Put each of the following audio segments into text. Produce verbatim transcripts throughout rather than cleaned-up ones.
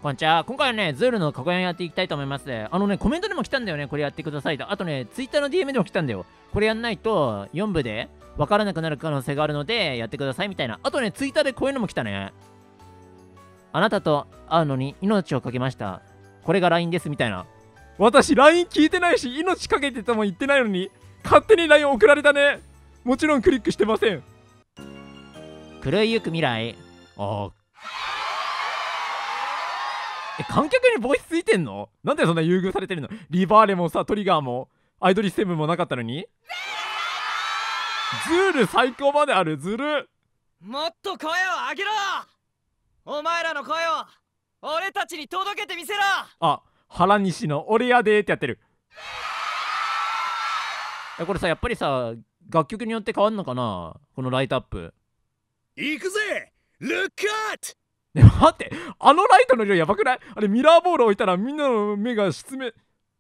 こんにちは。今回はね、ズールの過去編やっていきたいと思います。あのね、コメントでも来たんだよね、これやってくださいと。あとね、ツイッターの ディーエム でも来たんだよ。これやんないとよん部で分からなくなる可能性があるので、やってくださいみたいな。あとね、ツイッターでこういうのも来たね。あなたと会うのに命をかけました。これが ライン ですみたいな。私、ライン 聞いてないし、命かけてとも言ってないのに、勝手に ライン 送られたね。もちろんクリックしてません。狂いゆく未来。ああ。え、観客にボイスついてんの？なんでそんな優遇されてるの？リバーレもさ、トリガーも、アイドリセブンもなかったのに？ズール最高まである、ずる。 もっと声を上げろ！お前らの声を俺たちに届けてみせろ！ あ、原西の俺やでーってやってる。え、これさ、やっぱりさ、楽曲によって変わんのかな？このライトアップ。 行くぜ！ルックアット！ ね、待って、あのライトの量やばくない？あれミラーボール置いたらみんなの目が失明。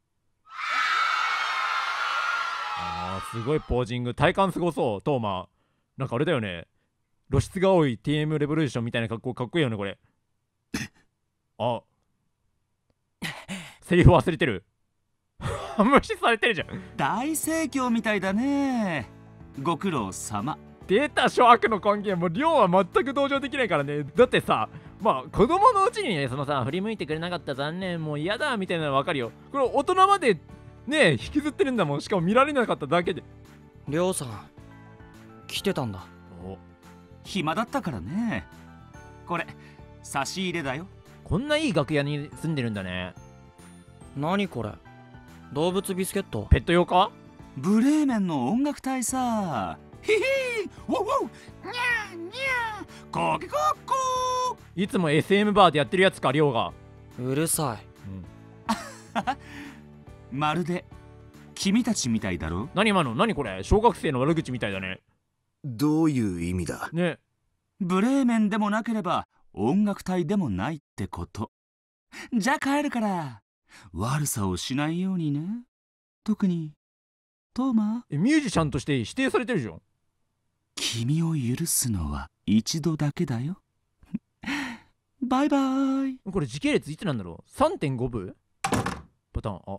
あー、すごいポージング。体感すごそう、トーマ。なんかあれだよね。露出が多い ティーエム レボリューションみたいな格好かっこいいよね、これ。あ、セリフ忘れてる。無視されてるじゃん。 大盛況みたいだね。ご苦労様。 出た諸悪の根源。もう量は全く同情できないからね。だってさ、まあ子供のうちにね、そのさ、振り向いてくれなかった残念、もう嫌だみたいなの分かるよ。これ大人までね、引きずってるんだもん。しかも見られなかっただけで。 りょうさん来てたんだ。 お、 暇だったからね。これ差し入れだよ。 こんないい楽屋に住んでるんだね。 何これ？動物ビスケット？ ペット用か？ ブレーメンの音楽隊さ。ヒヒー、ウォウウォウ、ニャーニャー、コケコッコー。 いつも エスエム バーでやってるやつか、りょうが。 うるさい。 うん、まるで君たちみたいだろ。 何今の？何これ？小学生の悪口みたいだね。 どういう意味だ？ ね。 ブレーメンでもなければ音楽隊でもないってこと。じゃあ帰るから悪さをしないようにね。特にトーマ。 え、ミュージシャンとして否定されてるじゃん。 君を許すのは一度だけだよ。バイバイ。 これ時系列いつなんだろう？ さんてんご 部パターン。あ、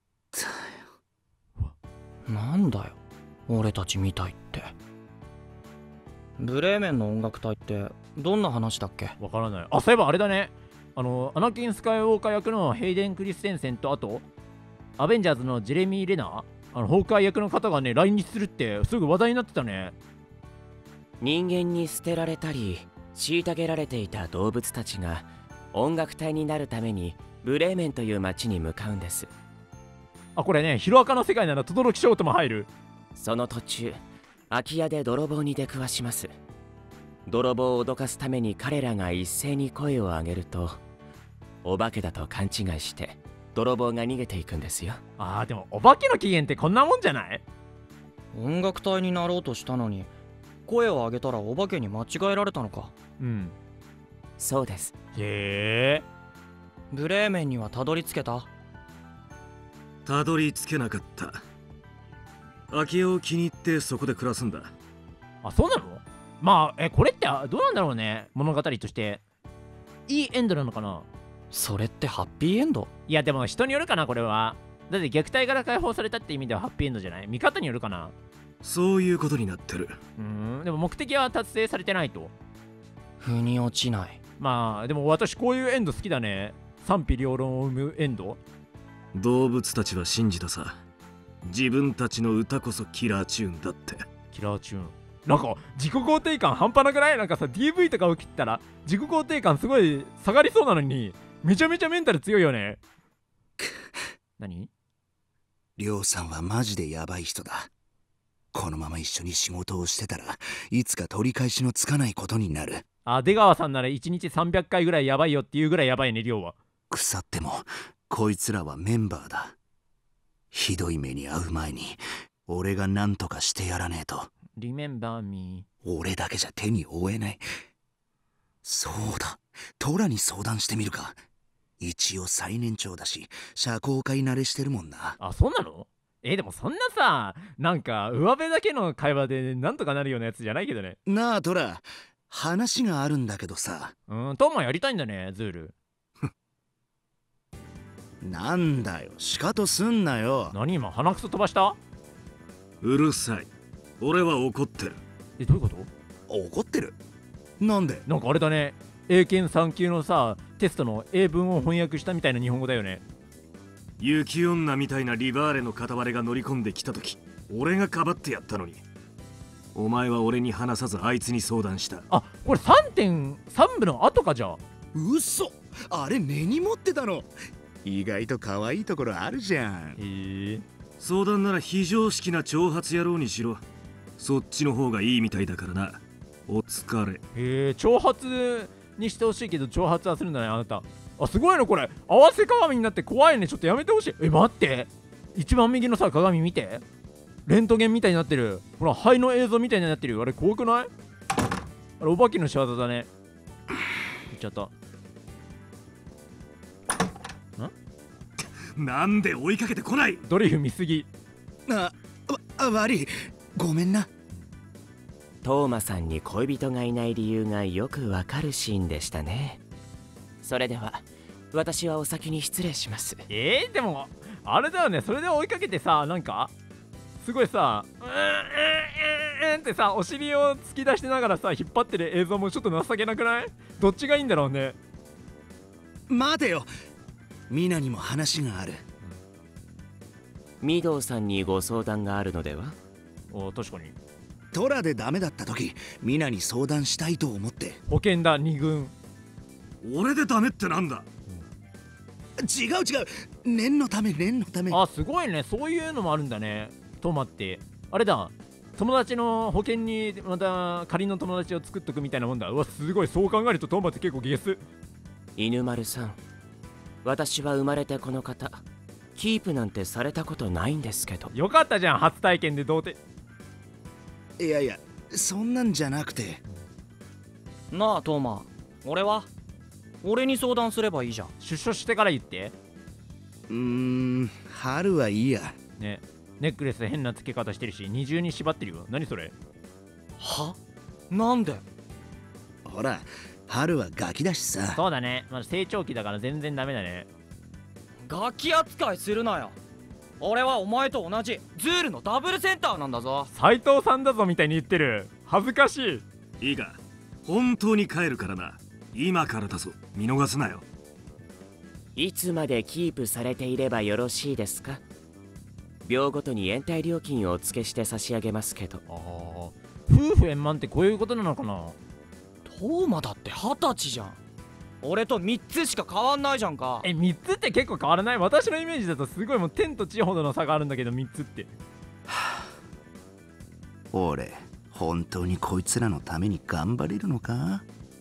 なんだよ俺たちみたいって。ブレーメンの音楽隊ってどんな話だっけ？ わからない。あ、そういえばあれだね。あのアナキン・スカイウォーカー役のヘイデン・クリステンセンと、あとアベンジャーズのジェレミー・レナー、あのホーカー役の方がね来日するってすぐ話題になってたね。 人間に捨てられたり虐げられていた動物たちが音楽隊になるためにブレーメンという町に向かうんです。 あ、これね、ヒロアカの世界なら轟翔とも入る。 その途中空き家で泥棒に出くわします。泥棒を脅かすために彼らが一斉に声を上げるとお化けだと勘違いして泥棒が逃げていくんですよ。 あー、でもお化けの起源ってこんなもんじゃない？ 音楽隊になろうとしたのに声を上げたらお化けに間違えられたのか。 うん、 そうです。 へえ。 ブレーメンにはたどり着けた？ たどり着けなかった。空き家を気に入ってそこで暮らすんだ。 あ、そうなの？まあ、え、これってどうなんだろうね、物語として。いいエンドなのかな？ それってハッピーエンド？ いや、でも人によるかな、これは。だって虐待から解放されたって意味ではハッピーエンドじゃない？見方によるかな。 そういうことになってる。 うーん、でも目的は達成されてないと。 腑に落ちない。 まあ、でも私こういうエンド好きだね。賛否両論を生むエンド。 動物たちは信じたさ。自分たちの歌こそキラーチューンだって。 キラーチューン。なんか自己肯定感半端なくない？なんかさ ディーブイ とかを切ったら自己肯定感すごい下がりそうなのにめちゃめちゃメンタル強いよね。何？ りょうさんはマジでヤバい人だ。このまま一緒に仕事をしてたらいつか取り返しのつかないことになる。 あ、出川さんならいちにちさんびゃっかいぐらいやばいよっていうぐらいやばいね、りょうは。 腐ってもこいつらはメンバーだ。ひどい目に遭う前に俺が何とかしてやらねえと。 Remember me。 俺だけじゃ手に負えない。そうだ、トラに相談してみるか。一応最年長だし社交界慣れしてるもんな。 あ、そうなの？え、でもそんなさ、なんか上辺だけの会話でなんとかなるようなやつじゃないけどね。 なあトラ、話があるんだけどさ。 うん、トーマやりたいんだね、ズール。 なんだよ、シカトすんなよ。 何今鼻くそ飛ばした？ うるさい。俺は怒ってる。 え、どういうこと？ 怒ってる？なんで？ なんかあれだね、英検さん級のさテストの英文を翻訳したみたいな日本語だよね。 雪女みたいなリバーレの片割れが乗り込んできた時、俺がかばってやったのに、お前は俺に話さずあいつに相談した。 あ、これ さんてんさん 部の後か。じゃあ嘘、あれ根に持ってたの。意外と可愛いところあるじゃん。 へえ。 相談なら非常識な挑発野郎にしろ。そっちの方がいいみたいだからな。お疲れ。 へえ、挑発にしてほしいけど挑発はするんだねあなた。あ、すごいのこれ。合わせ鏡になって怖いね。ちょっとやめてほしい。え、待って、一番右のさ鏡見て、レントゲンみたいになってる。ほら肺の映像みたいになってるよ。あれ怖くない？あれお化けの仕業だね。言っちゃった。 なんで追いかけてこない？ ドリフ見すぎ。 あ、わ悪い、ごめんな。 トーマさんに恋人がいない理由がよくわかるシーンでしたね。それでは私はお先に失礼します。 えー、でもあれだよね、それで追いかけてさ、なんかすごいさ、うーんうんうんうんってさ、お尻を突き出しながらさ引っ張ってる映像もちょっと情けなくない？どっちがいいんだろうね。 待てよ、ミナにも話がある。 御堂さんにご相談があるのでは？ お、確かに。 トラでダメだった時、ミナに相談したいと思って。 保険だ、に軍。 俺でダメってなんだ？ 違う違う、念のため念のため。 あ、すごいね、そういうのもあるんだね。トマってあれだ、友達の保険にまた仮の友達を作っとくみたいなもんだ。うわ、すごい。そう考えるとトマって結構ゲス。 犬丸さん、私は生まれてこの方キープなんてされたことないんですけど。 よかったじゃん、初体験で童貞。 いやいや、そんなんじゃなくて。 なあトーマ、俺は俺に相談すればいいじゃん。 出所してから言って。 うーん、春はいいや。 ね、ネックレス変な付け方してるし、二重に縛ってるよ。何それ？ は？なんで？ ほら、春はガキだしさ。 そうだね、まだ成長期だから全然ダメだね。 ガキ扱いするなよ。俺はお前と同じズールのダブルセンターなんだぞ。 斎藤さんだぞみたいに言ってる。恥ずかしい。 いいか、本当に帰るからな。今からだぞ、見逃すなよ。 いつまでキープされていればよろしいですか？秒ごとに延滞料金をお付けして差し上げますけど。 ああ、夫婦円満ってこういうことなのかな。 トーマだって二十歳じゃん。俺とみっつしか変わんないじゃんか。 え、みっつって結構変わらない？私のイメージだとすごいもう天と地ほどの差があるんだけど、みっつって。 俺、本当にこいつらのために頑張れるのか？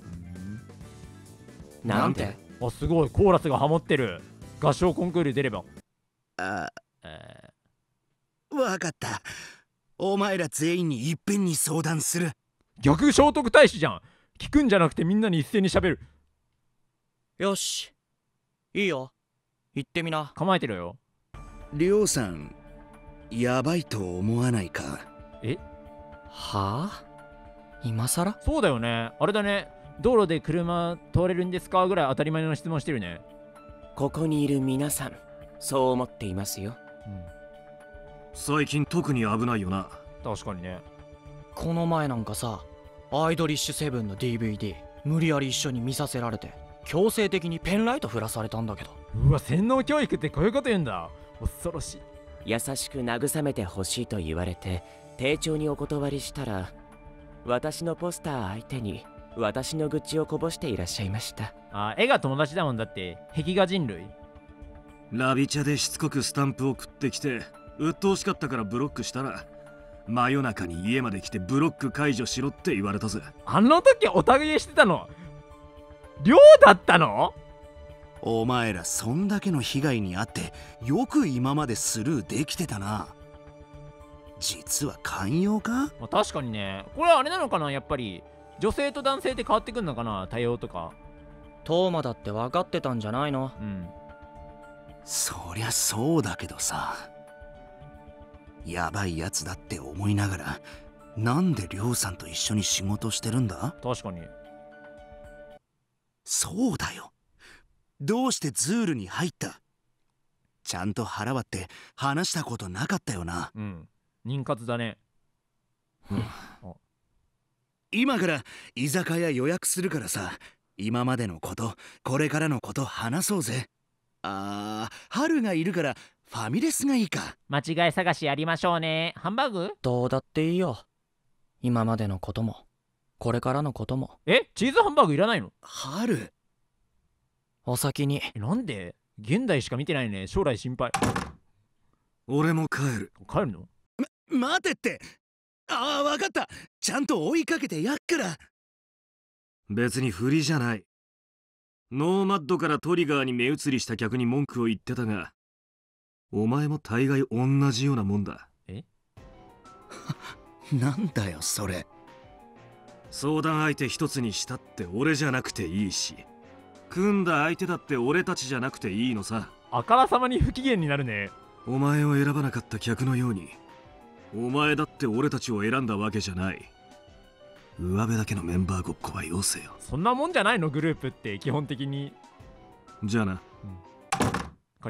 なんて？ あ、すごい、コーラスがハモってる。合唱コンクール出れば。 あ、 えわかった。お前ら全員にいっぺんに相談する。 ー、逆聖徳太子じゃん。聞くんじゃなくてみんなに一斉に喋る。 よし、いいよ、言ってみな。 構えてるよ。 りょうさん、やばいと思わないか？ え、 はあ？今さら？ そうだよね。あれだね、道路で車通れるんですかぐらい当たり前の質問してるね。 ここにいる皆さんそう思っていますよ。 うん、 最近特に危ないよな。 確かにね。 この前なんかさ、アイドリッシュセブンの ディーブイディー 無理やり一緒に見させられて強制的にペンライト振らされたんだけど。 うわ、洗脳教育ってこういうこと言うんだ。恐ろしい。 優しく慰めてほしいと言われて丁重にお断りしたら、私のポスター相手に私の愚痴をこぼしていらっしゃいました。 あ、絵が友達だもん。だって壁画人類。 ラビチャでしつこくスタンプを送ってきて、鬱陶しかったからブロックしたら、真夜中に家まで来てブロック解除しろって言われたぜ。 あの時おたぐえしてたの寮だったの？ お前らそんだけの被害に遭ってよく今までスルーできてたな。実は寛容か？ まあ、確かにね。これはあれなのかな、やっぱり女性と男性って変わってくんのかな、多様とか。 トーマだって分かってたんじゃないの？ うん、 そりゃそうだけどさ、やばいやつだって思いながらなんでりょうさんと一緒に仕事してるんだ？ 確かに。 そうだよ、どうしてズールに入った？ ちゃんと腹割って話したことなかったよな。 うん、妊活だね。 今から居酒屋予約するからさ、今までのことこれからのこと話そうぜ。あー、春がいるからファミレスがいいか。 間違い探しやりましょうね。ハンバーグ？ どうだっていいよ。今までのこともこれからのことも。 え、チーズハンバーグいらないの？ 春、 お先に。 え、なんで？現代しか見てないね。将来心配。 俺も帰る。 帰るの？ ま、待てって。ああ、わかった。ちゃんと追いかけてやっから。 別に不利じゃない。ノーマッドからトリガーに目移りした客に文句を言ってたが、お前も大概同じようなもんだ。 えなんだよそれ。 相談相手一つにしたって俺じゃなくていいし、組んだ相手だって俺たちじゃなくていいのさ。 あからさまに不機嫌になるね。 お前を選ばなかった客のように、お前だって俺たちを選んだわけじゃない。上辺だけのメンバーごっこはよせよ。 そんなもんじゃないの、グループって基本的に。 じゃあな。 うん、帰った。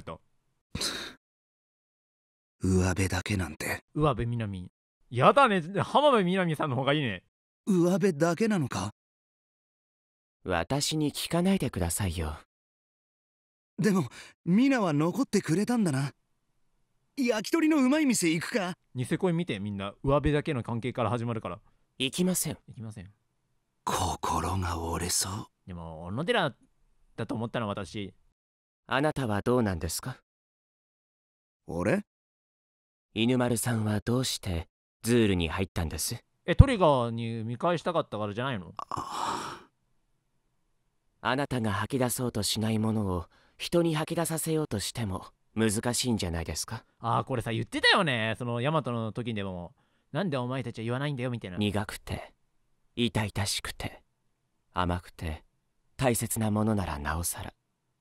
上辺だけなんて。 上辺みなみ。やだね、浜辺美波さんの方がいいね。 上辺だけなのか？ 私に聞かないでくださいよ。 でもミナは残ってくれたんだな。焼き鳥のうまい店行くか？ ニセ恋見て、みんな上辺だけの関係から始まるから。 行きません。 行きません。 心が折れそう。 でも小野寺だと思ったの私。 あなたはどうなんですか？ 俺？ 犬丸さんはどうしてズールに入ったんです？ え、トリガーに見返したかったからじゃないの？ ああなたが吐き出そうとしないものを人に吐き出させようとしても難しいんじゃないですか？ ああ、これさ言ってたよね、そのヤマトの時でも。なんでお前たちは言わないんだよみたいな。 苦くて痛々しくて甘くて大切なものならなおさら。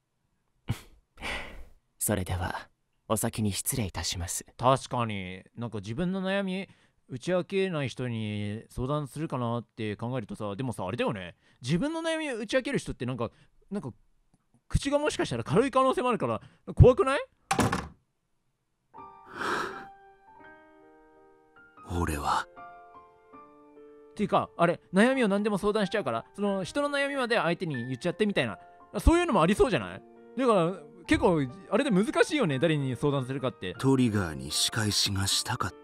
それではお先に失礼いたします。 確かになんか自分の悩み打ち明けない人に相談するかなって考えるとさ、でもさあれだよね、自分の悩み打ち明ける人ってなんかなんか口がもしかしたら軽い可能性もあるから怖くない？ 俺はっていうか、あれ悩みを何でも相談しちゃうから、その人の悩みまで相手に言っちゃってみたいな、そういうのもありそうじゃない？だから結構あれで難しいよね、誰に相談するかって。 トリガーに仕返しがしたかった？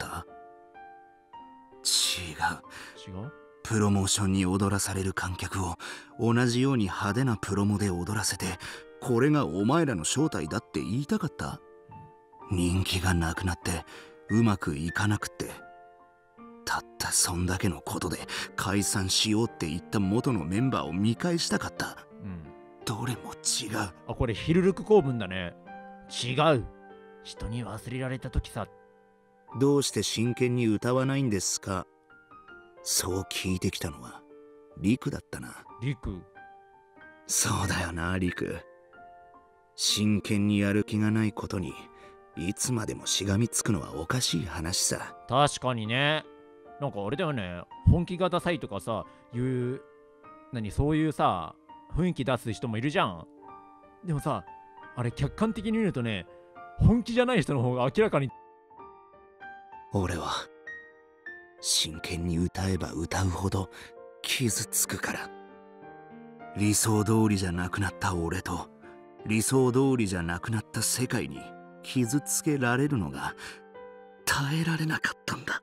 違う。 違う？ プロモーションに踊らされる観客を同じように派手なプロモで踊らせて、これがお前らの正体だって言いたかった？人気がなくなってうまくいかなくって、たったそんだけのことで解散しようって言った元のメンバーを見返したかった。 うん、 どれも違う。 あ、これヒルルク公文だね。違う。人に忘れられた時さ。 どうして真剣に歌わないんですか？そう聞いてきたのはリクだったな。 リク？ そうだよな、リク。真剣にやる気がないことにいつまでもしがみつくのはおかしい話さ。 確かにね。なんかあれだよね、本気がダサいとかさ、いう、何、そういうさ、雰囲気出す人もいるじゃん。でもさ、あれ客観的に見るとね、本気じゃない人の方が明らかに。 俺は真剣に歌えば歌うほど傷つくから。理想通りじゃなくなった俺と理想通りじゃなくなった世界に傷つけられるのが耐えられなかったんだ。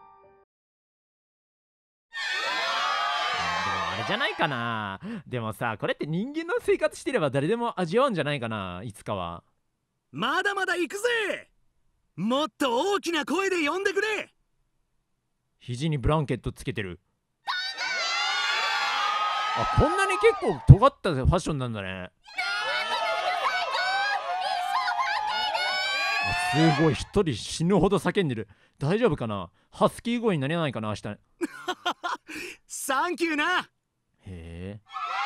あれじゃないかな。でもさ、これって人間の生活してれば誰でも味わうんじゃないかな、いつかは。 まだまだ行くぜ。もっと大きな声で呼んでくれ。 肘にブランケットつけてる。あ、こんなに結構尖ったファッションなんだね。あ、すごい、一人死ぬほど叫んでる。大丈夫かな、ハスキー声になれないかな明日。 サンキューな。 へえ。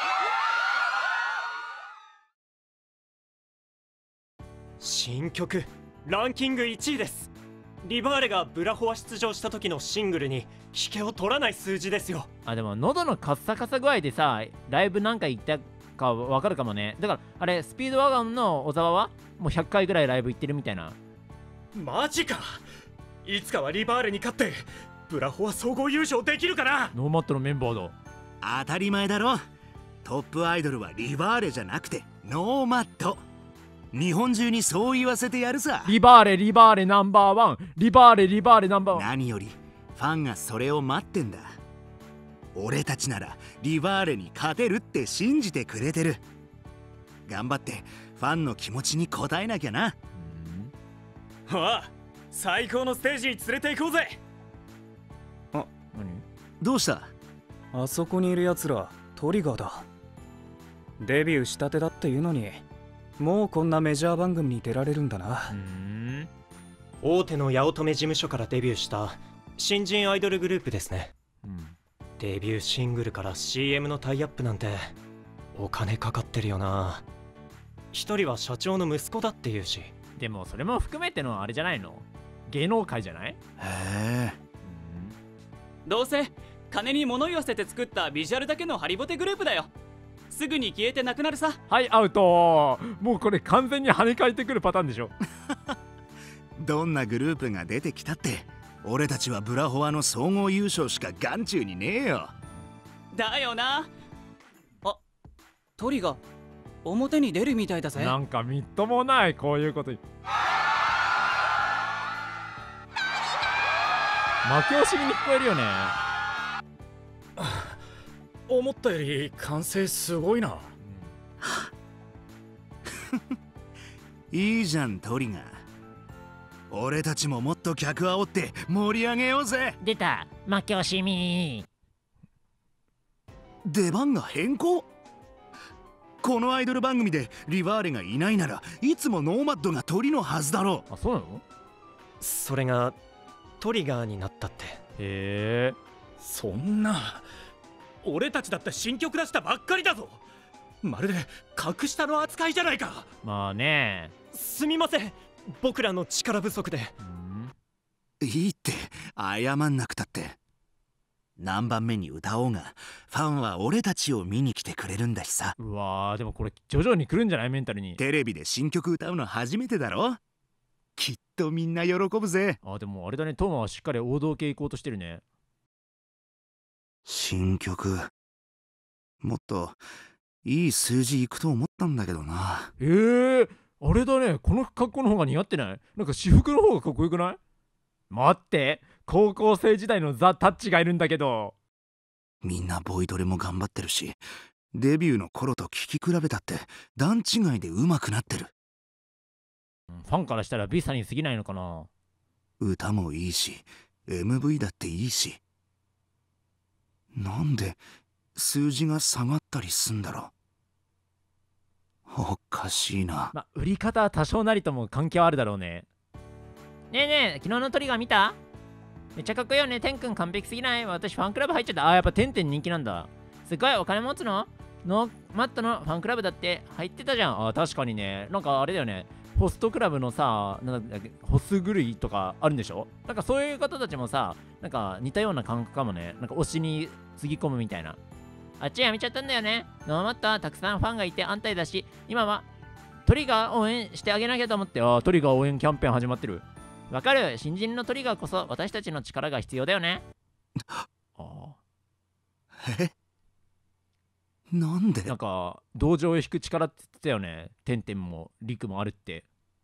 新曲ランキングいちいです。リバーレがブラホア出場した時のシングルに引けを取らない数字ですよ。 あ、でも喉のカッサカサ具合でさ、ライブ何回行ったか分かるかもね。だからあれスピードワゴンの小沢はもうひゃっかいぐらいライブ行ってるみたいな。 マジか。いつかはリバーレに勝ってブラホは総合優勝できるかな。 ノーマットのメンバーだ。 当たり前だろ。トップアイドルはリバーレじゃなくてノーマット。日本中にそう言わせてやるさ。 リバーレリバーレナンバーワン、リバーレリバーレナンバーワン。 何よりファンがそれを待ってんだ。俺たちならリバーレに勝てるって信じてくれてる。頑張ってファンの気持ちに応えなきゃな。 ああ、最高のステージに連れて行こうぜ。 何？ どうした？ あそこにいるやつらトリガーだ。デビューしたてだっていうのにもうこんなメジャー番組に出られるんだな。 うーん。 大手の八乙女事務所からデビューした新人アイドルグループですね。 うん。 デビューシングルから シーエム のタイアップなんてお金かかってるよな。一人は社長の息子だっていうし。 でもそれも含めてのあれじゃないの？芸能界じゃない？ へえ。 どうせ金に物言わせて作ったビジュアルだけのハリボテグループだよ。すぐに消えてなくなるさ。 はいアウト。もうこれ完全に跳ね返ってくるパターンでしょ。 どんなグループが出てきたって俺たちはブラホアの総合優勝しか眼中にねえよ。 だよな。あ、トリガー表に出るみたいだぜ。 なんかみっともないこういうこと。負け惜しみに聞こえるよね。 思ったより完成すごいな。 いいじゃんトリガー。俺たちももっと客煽って盛り上げようぜ。 出た負け惜しみ。 出番が変更。このアイドル番組でリバーレがいないならいつもノーマッドが鳥のはずだろう。あ、そうなの？ それがトリガーになったって。 へえ。 そんな。俺たちだって新曲出したばっかりだぞ。まるで格下の扱いじゃないか。 まあね。 すみません、僕らの力不足で。 う。いいって謝んなくたって。何番目に歌おうがファンは俺たちを見に来てくれるんだしさ。 うわー、でもこれ徐々に来るんじゃない？メンタルに。 テレビで新曲歌うの初めてだろ。きっとみんな喜ぶぜ。 あ、でもあれだね、トーマはしっかり王道系行こうとしてるね。 新曲もっといい数字いくと思ったんだけどな。 えー、あれだね、この格好の方が似合ってない？なんか私服の方がかっこよくない？待って、高校生時代のザ・タッチがいるんだけど。 みんなボイトレも頑張ってるし、デビューの頃と聴き比べたって段違いで上手くなってる。 ファンからしたらビサに過ぎないのかな。 歌もいいし エムブイ だっていいし、なんで数字が下がったりすんだろう。おかしいな。 まあ売り方は多少なりとも関係はあるだろうね。ねえねえ、昨日のトリガー見た？めっちゃかっこいいよね。テン君完璧すぎない？私ファンクラブ入っちゃった。あー、やっぱテンテン人気なんだ。すごいお金持つの？ノーマットのファンクラブだって入ってたじゃん。あー、確かにね。なんかあれだよね、ホストクラブのさ、なんだっけ、ホス狂いとかあるんでしょ？なんかそういう方たちもさ、なんか似たような感覚かもね。なんか推しにつぎ込むみたいな。あっちやめちゃったんだよね。ノーマットはたくさんファンがいて安泰だし、今はトリガー応援してあげなきゃと思って。あー、トリガー応援キャンペーン始まってる。わかる？新人のトリガーこそ私たちの力が必要だよね。ああ。 え？なんで？ なんか同情を引く力って言ってたよね。テンテンもリクもあるって。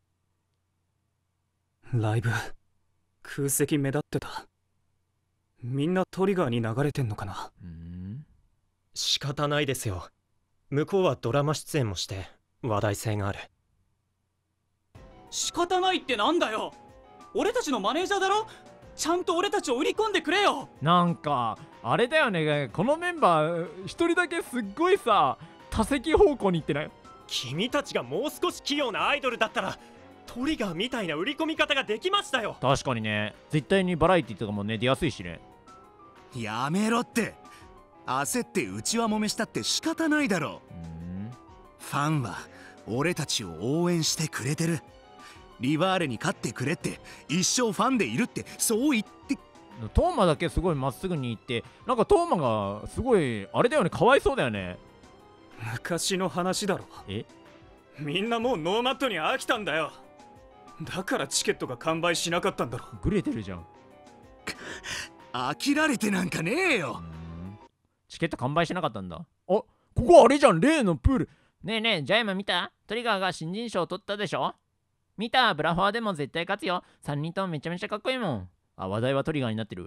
ライブ空席目立ってた。みんなトリガーに流れてんのかな。 うーん、 仕方ないですよ。向こうはドラマ出演もして話題性がある。 仕方ないってなんだよ。俺たちのマネージャーだろ。ちゃんと俺たちを売り込んでくれよ。 なんかあれだよね、このメンバー一人だけすっごいさ多席方向に行ってない？ 君たちがもう少し器用なアイドルだったらトリガーみたいな売り込み方ができましたよ。 確かにね、絶対にバラエティとかもね出やすいしね。 やめろって。焦って内輪もめしたって仕方ないだろう。 うーん、 ファンは俺たちを応援してくれてる。リバーレに勝ってくれって一生ファンでいるってそう言って。 トーマだけすごいまっすぐに行って、なんかトーマがすごいあれだよね、かわいそうだよね。 昔の話だろ。 え？ みんなもうノーマットに飽きたんだよ。だからチケットが完売しなかったんだろ。 グレてるじゃん。 飽きられてなんかねえよ。 チケット完売しなかったんだ。あ、ここあれじゃん、例のプール。ねえねえ、ジャイマ見た？トリガーが新人賞を取ったでしょ？見た？ブラフォアでも絶対勝つよ。さんにんともめちゃめちゃかっこいいもん。あ、話題はトリガーになってる。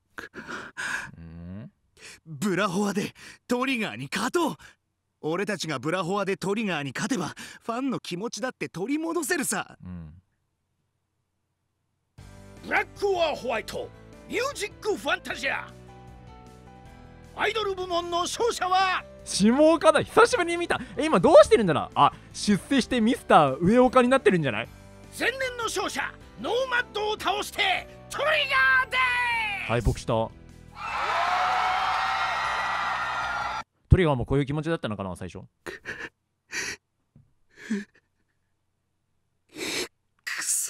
んブラフォアでトリガーに勝とう。俺たちがブラフォアでトリガーに勝てばファンの気持ちだって取り戻せるさ。 うん、 ブラック・オア・ホワイトミュージック・ファンタジアアイドル部門の勝者は下岡だ。久しぶりに見た。え、今どうしてるんだろう。あ、出世してミスター上岡になってるんじゃない？ 前年の勝者ノーマッドを倒してトリガーで敗北した。トリガーもこういう気持ちだったのかな最初。 くそ、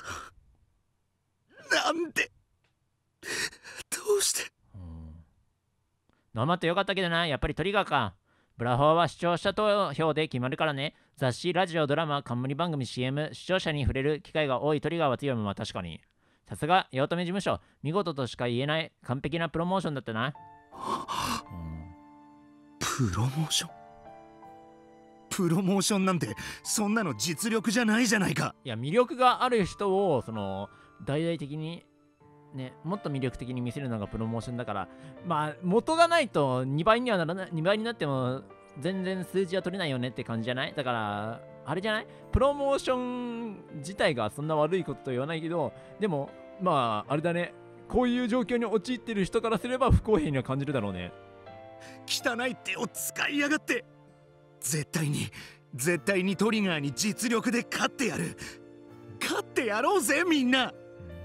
なんでどうして。 ノーマットよかったけどな、やっぱりトリガーか。ブラフォアは視聴者投票で決まるからね。雑誌、ラジオ、ドラマ、冠番組、シーエム、視聴者に触れる機会が多いトリガーは強いもんは確かに。さすが、八乙女事務所、見事としか言えない完璧なプロモーションだったな。 うん、プロモーションプロモーションなんてそんなの実力じゃないじゃないか。 いや、魅力がある人をその大々的にね、もっと魅力的に見せるのがプロモーションだから、まあ元がないとにばいにはならない、にばいになっても全然数字は取れないよねって感じじゃない？だからあれじゃない？プロモーション自体がそんな悪いことと言わないけど、でもまああれだね、こういう状況に陥ってる人からすれば不公平には感じるだろうね。 汚い手を使いやがって。絶対に絶対にトリガーに実力で勝ってやる。勝ってやろうぜみんな。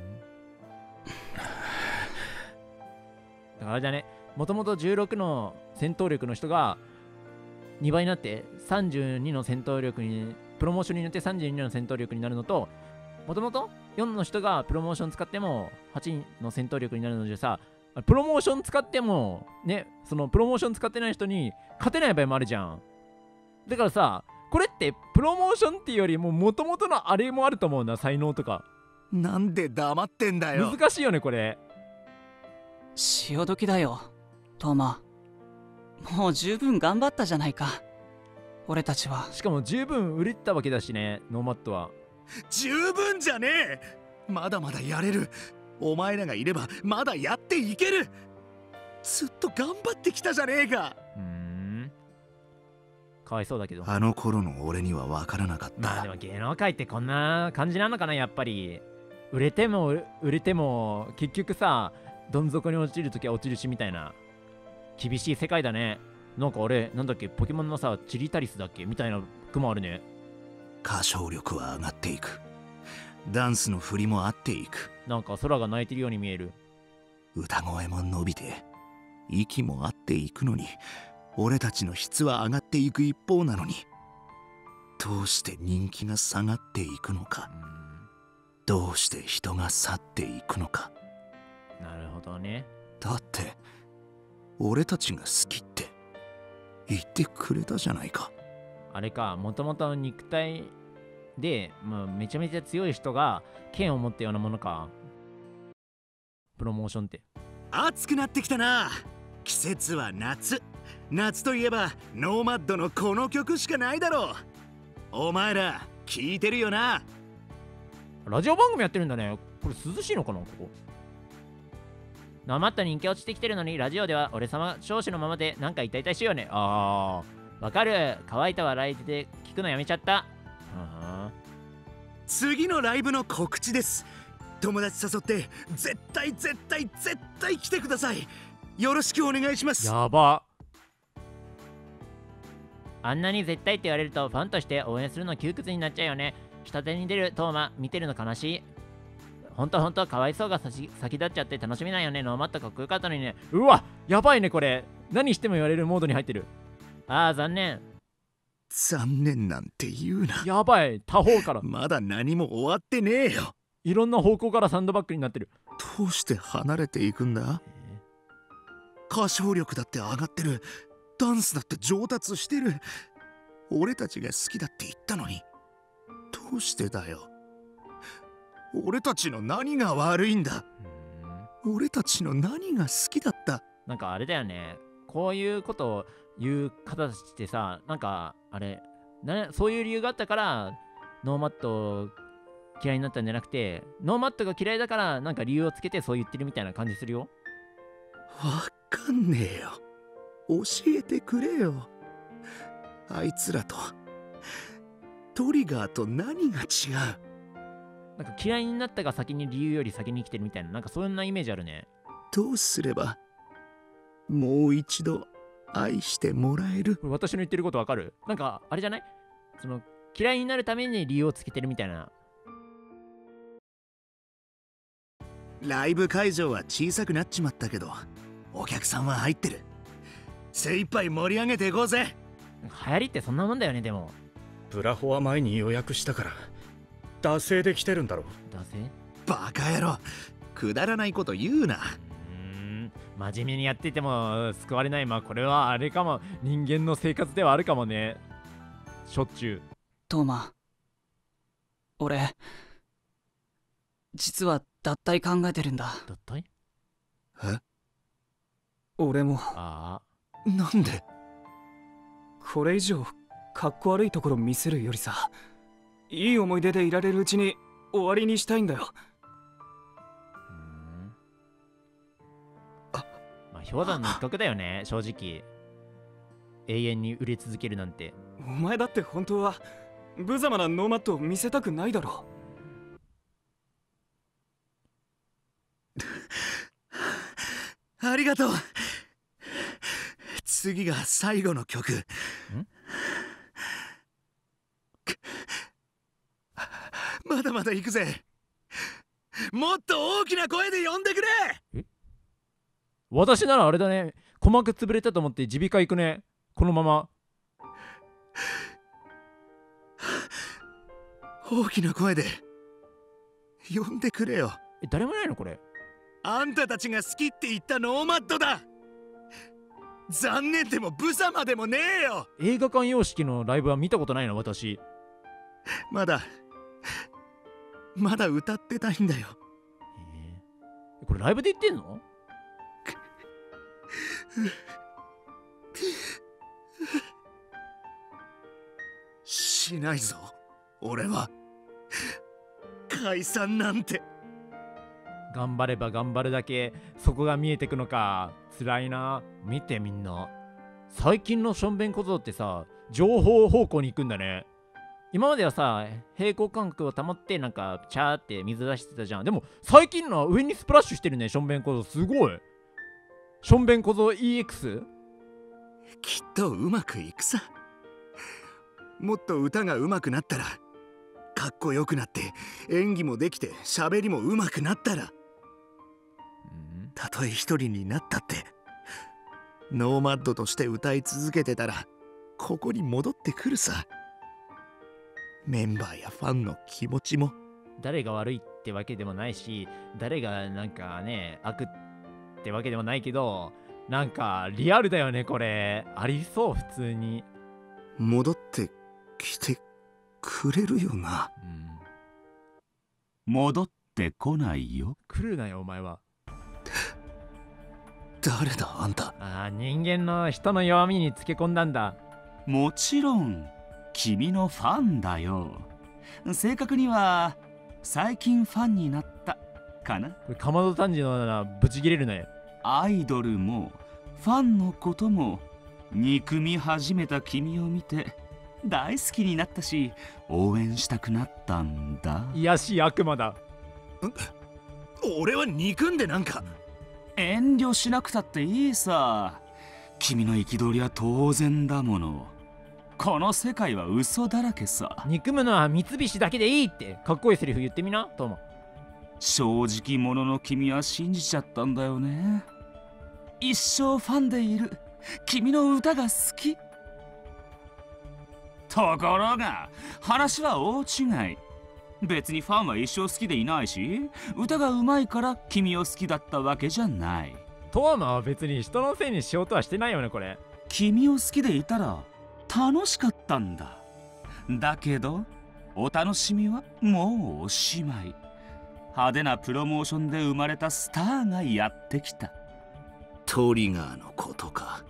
だからあれだね、もともとじゅうろくの戦闘力の人がにばいになってさんじゅうにの戦闘力に、プロモーションによってさんじゅうにの戦闘力になるのと、もともとよんの人がプロモーション使ってもはちの戦闘力になるのでさ、プロモーション使ってもね、そのプロモーション使ってない人に勝てない場合もあるじゃん。だからさ、これってプロモーションっていうよりももともとのあれもあると思うんだ、才能とか。 なんで黙ってんだよ。 難しいよねこれ。 潮時だよトーマ。もう十分頑張ったじゃないか俺たちは。 しかも十分売れたわけだしね、ノーマットは。 十分じゃねえ。まだまだやれる。お前らがいればまだやっていける。ずっと頑張ってきたじゃねえか。 うーん、かわいそうだけど。 あの頃の俺には分からなかった。 まあでも芸能界ってこんな感じなのかな、やっぱり。売れても売れても結局さ、どん底に落ちるときは落ちるしみたいな厳しい世界だね。なんかあれなんだっけ、ポケモンのさチリタリスだっけみたいな句もあるね。 歌唱力は上がっていく。ダンスの振りも合っていく。 なんか空が泣いてるように見える。 歌声も伸びて息も合っていくのに、俺たちの質は上がっていく一方なのに、どうして人気が下がっていくのか。どうして人が去っていくのか。 なるほどね。 だって俺たちが好きって言ってくれたじゃないか。 あれか、もともと肉体で、まあ、めちゃめちゃ強い人が剣を持ったようなものか、プロモーションって。 暑くなってきたな。季節は夏。夏といえばノーマッドのこの曲しかないだろう。お前ら聞いてるよな。 ラジオ番組やってるんだね。これ涼しいのかなここ。ノーマット人気落ちてきてるのに、ラジオでは俺様少子のままでなんか痛々しいよね。あー、わかる。乾いた笑いで聞くのやめちゃった。 次のライブの告知です。友達誘って絶対絶対絶対来てください。よろしくお願いします。 やば。あんなに絶対って言われるとファンとして応援するの窮屈になっちゃうよね。下手に出るトーマ見てるの悲しい。ほんとほんとかわいそうが先立っちゃって楽しみないよね。ノーマットかっこよかったのにね。うわ、やばいねこれ。何しても言われるモードに入ってる。あー残念。 残念なんて言うな。 やばい、他方からまだ何も終わってねえよ。 いろんな方向からサンドバッグになってる。 どうして離れていくんだ。歌唱力だって上がってる。ダンスだって上達してる。俺たちが好きだって言ったのに。 うしてだよ。俺たちの何が悪いんだ。俺たちの何が好きだった。 なんかあれだよね、こういうことを言う方たちってさ、なんかあれな、そういう理由があったからノーマット嫌いになったんじゃなくて、ノーマットが嫌いだからなんか理由をつけてそう言ってるみたいな感じするよ。 わかんねえよ。教えてくれよ。あいつらとトリガーと何が違う。 なんか嫌いになったが先に理由より先に生きてるみたいな、なんかそんなイメージあるね。 どうすればもう一度愛してもらえる。 これ私の言ってることわかる？なんかあれじゃない？その嫌いになるために理由をつけてるみたいな。 ライブ会場は小さくなっちまったけどお客さんは入ってる。精一杯盛り上げていこうぜ。 流行りってそんなもんだよね。でもブラホは前に予約したから惰性で来てるんだろ。 惰性？ バカ野郎、くだらないこと言うな。 うーん、真面目にやってても救われない。まあこれはあれかも、人間の生活ではあるかもね。しょっちゅう。 トーマ、俺実は脱退考えてるんだ。 脱退？ え？ 俺も。 ああ。 なんで？ これ以上かっこ悪いところ見せるよりさ、いい思い出でいられるうちに終わりにしたいんだよ。 うん。あ、まあ氷山の一角だよね正直。永遠に売れ続けるなんて。 お前だって本当は無様なノーマットを見せたくないだろ。 ありがとう。次が最後の曲。ん？まだまだ行くぜ。もっと大きな声で呼んでくれ。 え？私ならあれだね、鼓膜潰れたと思って耳鼻科行くね。このまま。 大きな声で呼んでくれよ。 え、誰もいないのこれ？ あんたたちが好きって言ったノーマットだ。残念でも無様でもねえよ。 映画館様式のライブは見たことないの私。 まだまだ歌ってたいんだよ。 えー、これライブで言ってんの？ しないぞ俺は。解散なんて。 頑張れば頑張るだけそこが見えてくのか。辛いな。見てみんな、最近のしょんべん小僧ってさ、情報方向に行くんだね。今まではさ、平行感覚を保ってなんかチャーって水出してたじゃん。でも最近のは上にスプラッシュしてるね、しょんべん小僧。すごい。しょんべん小僧 イーエックス？ きっとうまくいくさ。もっと歌がうまくなったら、かっこよくなって演技もできて喋りもうまくなったら、たとえ一人になったってノーマッドとして歌い続けてたらここに戻ってくるさ。メンバーやファンの気持ちも。 誰が悪いってわけでもないし、誰がなんかね悪ってわけでもないけど、なんかリアルだよねこれ。ありそう普通に。 戻ってきてくれるよな。 うん、 戻ってこないよ。 来るなよお前は。 誰だあんた。 ああ、人間の人の弱みにつけ込んだんだ。 もちろん君のファンだよ。正確には最近ファンになったかな。 これかまど炭治のようなブチ切れるね。 アイドルもファンのことも憎み始めた君を見て大好きになったし、応援したくなったんだ。 いやしい悪魔だ。 俺は憎んでなんか。 遠慮しなくたっていいさ。君の憤りは当然だもの。この世界は嘘だらけさ。 憎むのは三菱だけでいいってかっこいいセリフ言ってみなトモ。 正直者の君は信じちゃったんだよね。一生ファンでいる。君の歌が好き。ところが話は大違い。別にファンは一生好きでいないし、歌がうまいから君を好きだったわけじゃない。 トーマは別に人のせいにしようとはしてないよねこれ。 君を好きでいたら楽しかったんだ。だけどお楽しみはもうおしまい。派手なプロモーションで生まれたスターがやってきた。 トリガーのことか。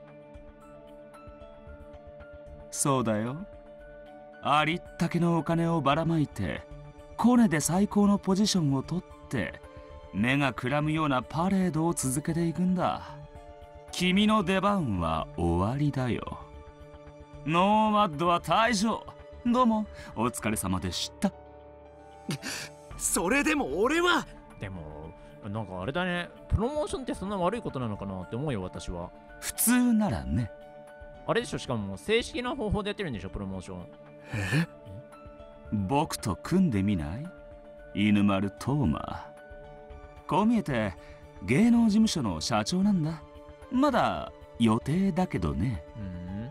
そうだよ。ありったけのお金をばらまいてコネで最高のポジションを取って目がくらむようなパレードを続けていくんだ。君の出番は終わりだよ。ノーマッドは退場。どうもお疲れ様でした。 それでも俺は。 でもなんかあれだね、プロモーションってそんな悪いことなのかなって思うよ私は。 普通ならね。 あれでしょ、しかも正式な方法でやってるんでしょプロモーション。 え？ 僕と組んでみない？犬丸東馬。こう見えて芸能事務所の社長なんだ。まだ予定だけどね。 うん。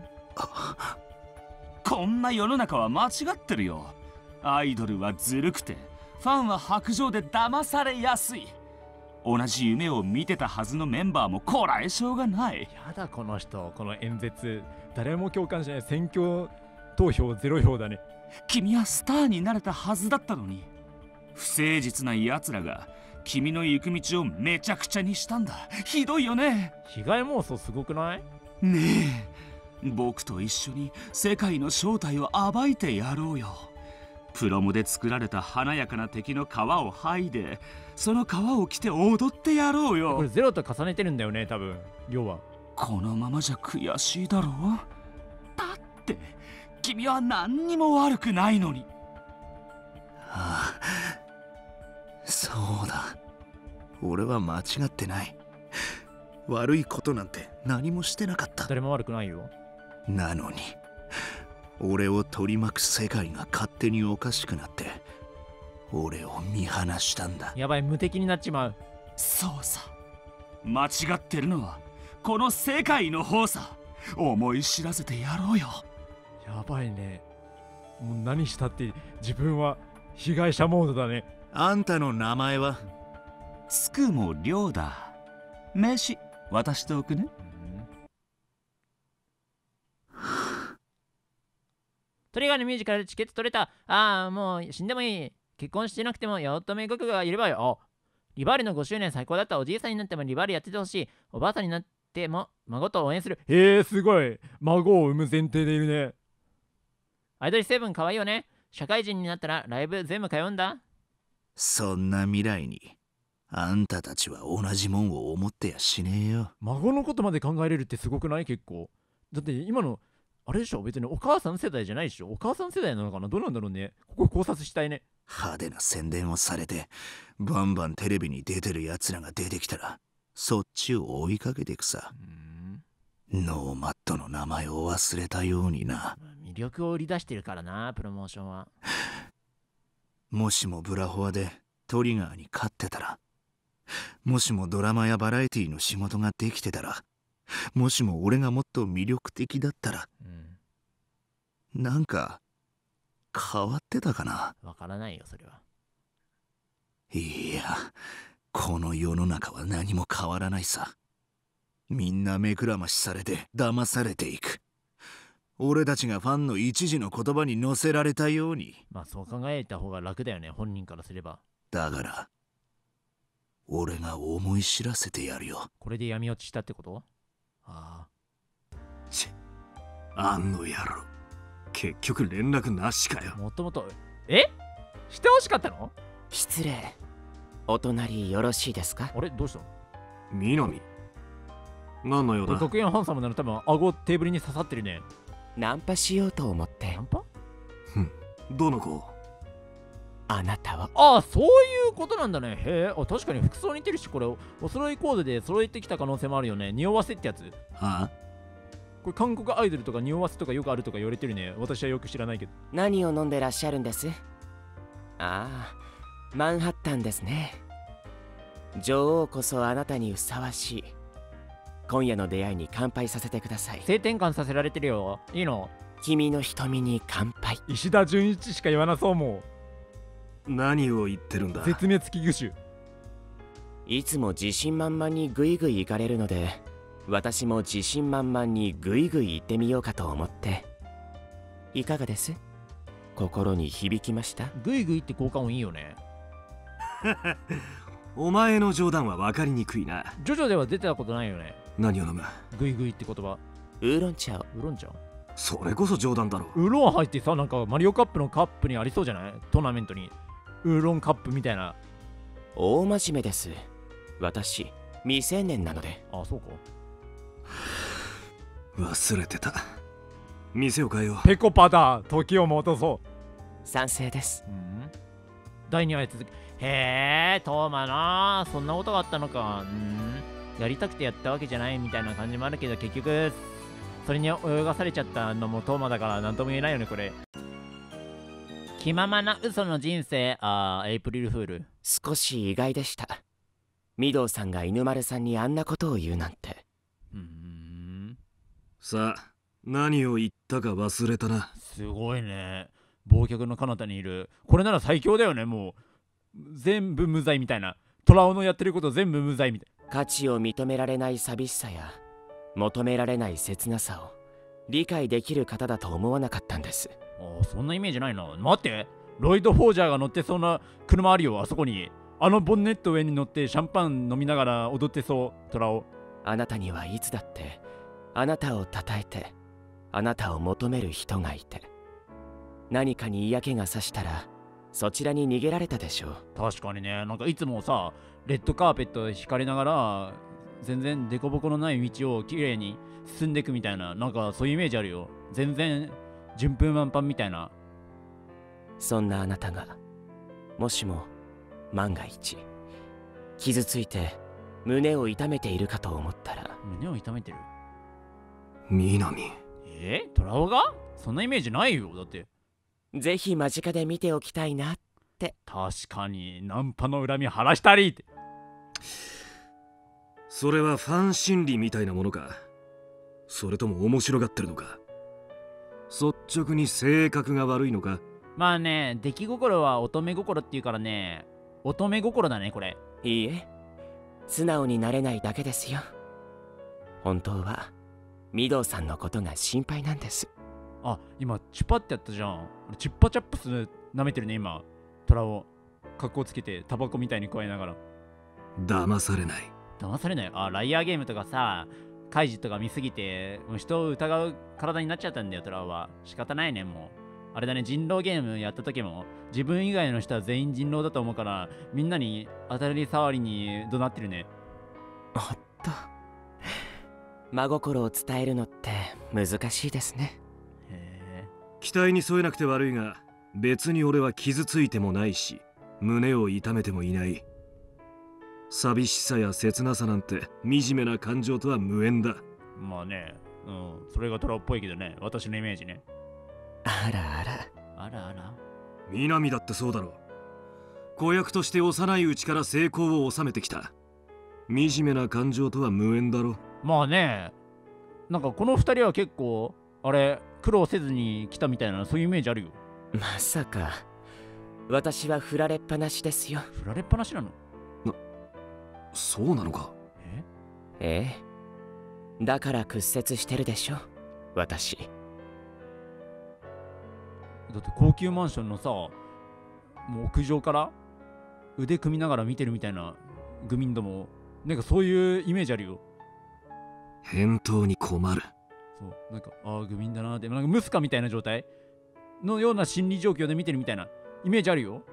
こんな世の中は間違ってるよ。アイドルはずるくてファンは白状で騙されやすい。同じ夢を見てたはずのメンバーもこらえ性がない。 やだこの人、この演説誰も共感しない。選挙投票ゼロ票だね。 君はスターになれたはずだったのに、不誠実な奴らが君の行く道をめちゃくちゃにしたんだ。ひどいよね。 被害妄想すごくない？ ねえ、僕と一緒に世界の正体を暴いてやろうよ。プロムで作られた華やかな敵の皮を剥いで、その皮を着て踊ってやろうよ。 これゼロと重ねてるんだよね多分要は。 このままじゃ悔しいだろう。だって君は何にも悪くないのに。 ああ、そうだ。俺は間違ってない。悪いことなんて何もしてなかった。 誰も悪くないよ。 なのに俺を取り巻く世界が勝手におかしくなって俺を見放したんだ。 やばい、無敵になっちまう。 そうさ、間違ってるのはこの世界の方さ。思い知らせてやろうよ。 やばいね。もう何したって自分は被害者モードだね。 あんたの名前は？ つくもりょうだ。名刺渡しておくね。 トリガーのミュージカルチケット取れた。ああ、もう死んでもいい。結婚してなくても八乙女国がいればよ。リバールのごしゅうねん最高だった。おじいさんになってもリバールやっててほしい。おばあさんになっても孫と応援する。へえ、すごい。孫を産む前提でいるね。アイドルセブンかわいいよね。社会人になったらライブ全部通うんだ。 そんな未来にあんたたちは同じもんを思ってやしねえよ。 孫のことまで考えれるってすごくない？結構。だって今のあれでしょ、別にお母さん世代じゃないでしょ。お母さん世代なのかな、どうなんだろうね。ここ考察したいね。 派手な宣伝をされてバンバンテレビに出てるやつらが出てきたらそっちを追いかけてくさ。ノーマットの名前を忘れたようにな。 魅力を売り出してるからな、プロモーションは。 もしもブラホアでトリガーに勝ってたら、もしもドラマやバラエティの仕事ができてたら、もしも俺がもっと魅力的だったら、うん、なんか変わってたかな。 わからないよそれは。 いや、この世の中は何も変わらないさ。みんな目くらましされて騙されていく。俺たちがファンの一時の言葉に乗せられたように。 まあそう考えた方が楽だよね、本人からすれば。 だから俺が思い知らせてやるよ。 これで闇落ちしたってこと？ああ。ちぇ、あんの野郎。結局連絡なしかよ。 もともと、え？してほしかったの？ 失礼。お隣よろしいですか？ あれ、どうした？ 南。何の用だ？ 学園ハンサムなら多分顎テーブルに刺さってるね。 ナンパしようと思って。 ナンパ？ ふん、どの子？ あなたは。 ああ、そういうことなんだね。へえ、あ、確かに服装似てるし、これお揃いコーデで揃えてきた可能性もあるよね。匂わせってやつ？ はあ？ これ韓国アイドルとか匂わせとかよくあるとか言われてるね。私はよく知らないけど。 何を飲んでらっしゃるんです？ああ、マンハッタンですね。女王こそあなたにふさわしい。今夜の出会いに乾杯させてください。 性転換させられてるよ。いいの？ 君の瞳に乾杯。 石田純一しか言わなそう。もう何を言ってるんだ？ 絶滅危惧種。 いつも自信満々にグイグイ行かれるので、私も自信満々にグイグイ行ってみようかと思って。いかがです？ 心に響きました。 グイグイって効果音いいよね。 お前の冗談は分かりにくいな。 ジョジョでは出てたことないよね。 何を飲む？ グイグイって言葉。 ウーロン茶を。 ウーロン茶？ それこそ冗談だろ。 ウーロン入ってさ、なんかマリオカップのカップにありそうじゃない？トーナメントにウーロンカップみたいな。 大真面目です。私未成年なので。 あ、そうか。 忘れてた。店を変えよう。 ペコパだ。時を戻そう。 賛成です。 うん、第二話へ続き。へえ、トーマな、そんなことがあったのか。うん、やりたくてやったわけじゃないみたいな感じもあるけど、結局それに泳がされちゃったのもトーマだから何とも言えないよね、これ。気ままな嘘の人生。あー、エイプリルフール。 少し意外でした。御堂さんが犬丸さんにあんなことを言うなんて。 うーん。 さあ、何を言ったか忘れたな。 すごいね。忘却の彼方にいる。これなら最強だよね。もう全部無罪みたいな。トラオのやってること全部無罪みたいな。 価値を認められない寂しさや求められない切なさを理解できる方だと思わなかったんです。 ああ、そんなイメージないな。待って、ロイド・フォージャーが乗ってそうな車あるよ、あそこに。あのボンネット上に乗ってシャンパン飲みながら踊ってそう、トラオ。 あなたにはいつだってあなたを称えてあなたを求める人がいて、何かに嫌気がさしたらそちらに逃げられたでしょう。 確かにね。なんかいつもさ、レッドカーペット引かれながら全然デコボコのない道をきれいに進んでいくみたいな、なんかそういうイメージあるよ。全然順風満帆みたいな。 そんなあなたがもしも万が一傷ついて胸を痛めているかと思ったら。 胸を痛めてる？ 南。 えー、トラオが？そんなイメージないよ。だってぜひ間近で見ておきたいなって。 確かにナンパの恨み晴らしたりって。 それはファン心理みたいなものか？それとも面白がってるのか？率直に性格が悪いのか？ まあね、出来心は乙女心っていうからね、乙女心だねこれ。 いいえ、素直になれないだけですよ。本当は御堂さんのことが心配なんです。 あ、今チュパってやったじゃん。チュッパチャップス舐めてるね今。トラを格好つけてタバコみたいに加えながら。 騙されない。 騙されない。あ、ライアーゲームとかさ、カイジとか見すぎてもう人を疑う体になっちゃったんだよトラは。仕方ないね。もうあれだね、人狼ゲームやった時も自分以外の人は全員人狼だと思うからみんなに当たり障りに怒鳴ってるね。 おっと、真心を伝えるのって難しいですね。 へえ。 期待に添えなくて悪いが、別に俺は傷ついてもないし胸を痛めてもいない。寂しさや切なさなんて惨めな感情とは無縁だ。 まあね、うん、それがトラっぽいけどね、私のイメージね。 あらあらあらあら。 南だってそうだろう。子役として幼いうちから成功を収めてきた。惨めな感情とは無縁だろ。 まあね、なんかこの二人は結構あれ苦労せずに来たみたいな、そういうイメージあるよ。 まさか私は振られっぱなしですよ。 振られっぱなしなの？ な、そうなのか？ えええ、だから屈折してるでしょ私。 だって高級マンションのさ、もう屋上から腕組みながら見てるみたいなグミンドもなんかそういうイメージあるよ。 返答に困る。 そう、なんかああグミンだなーって、なんかムスカみたいな状態のような心理状況で見てるみたいなイメージあるよ。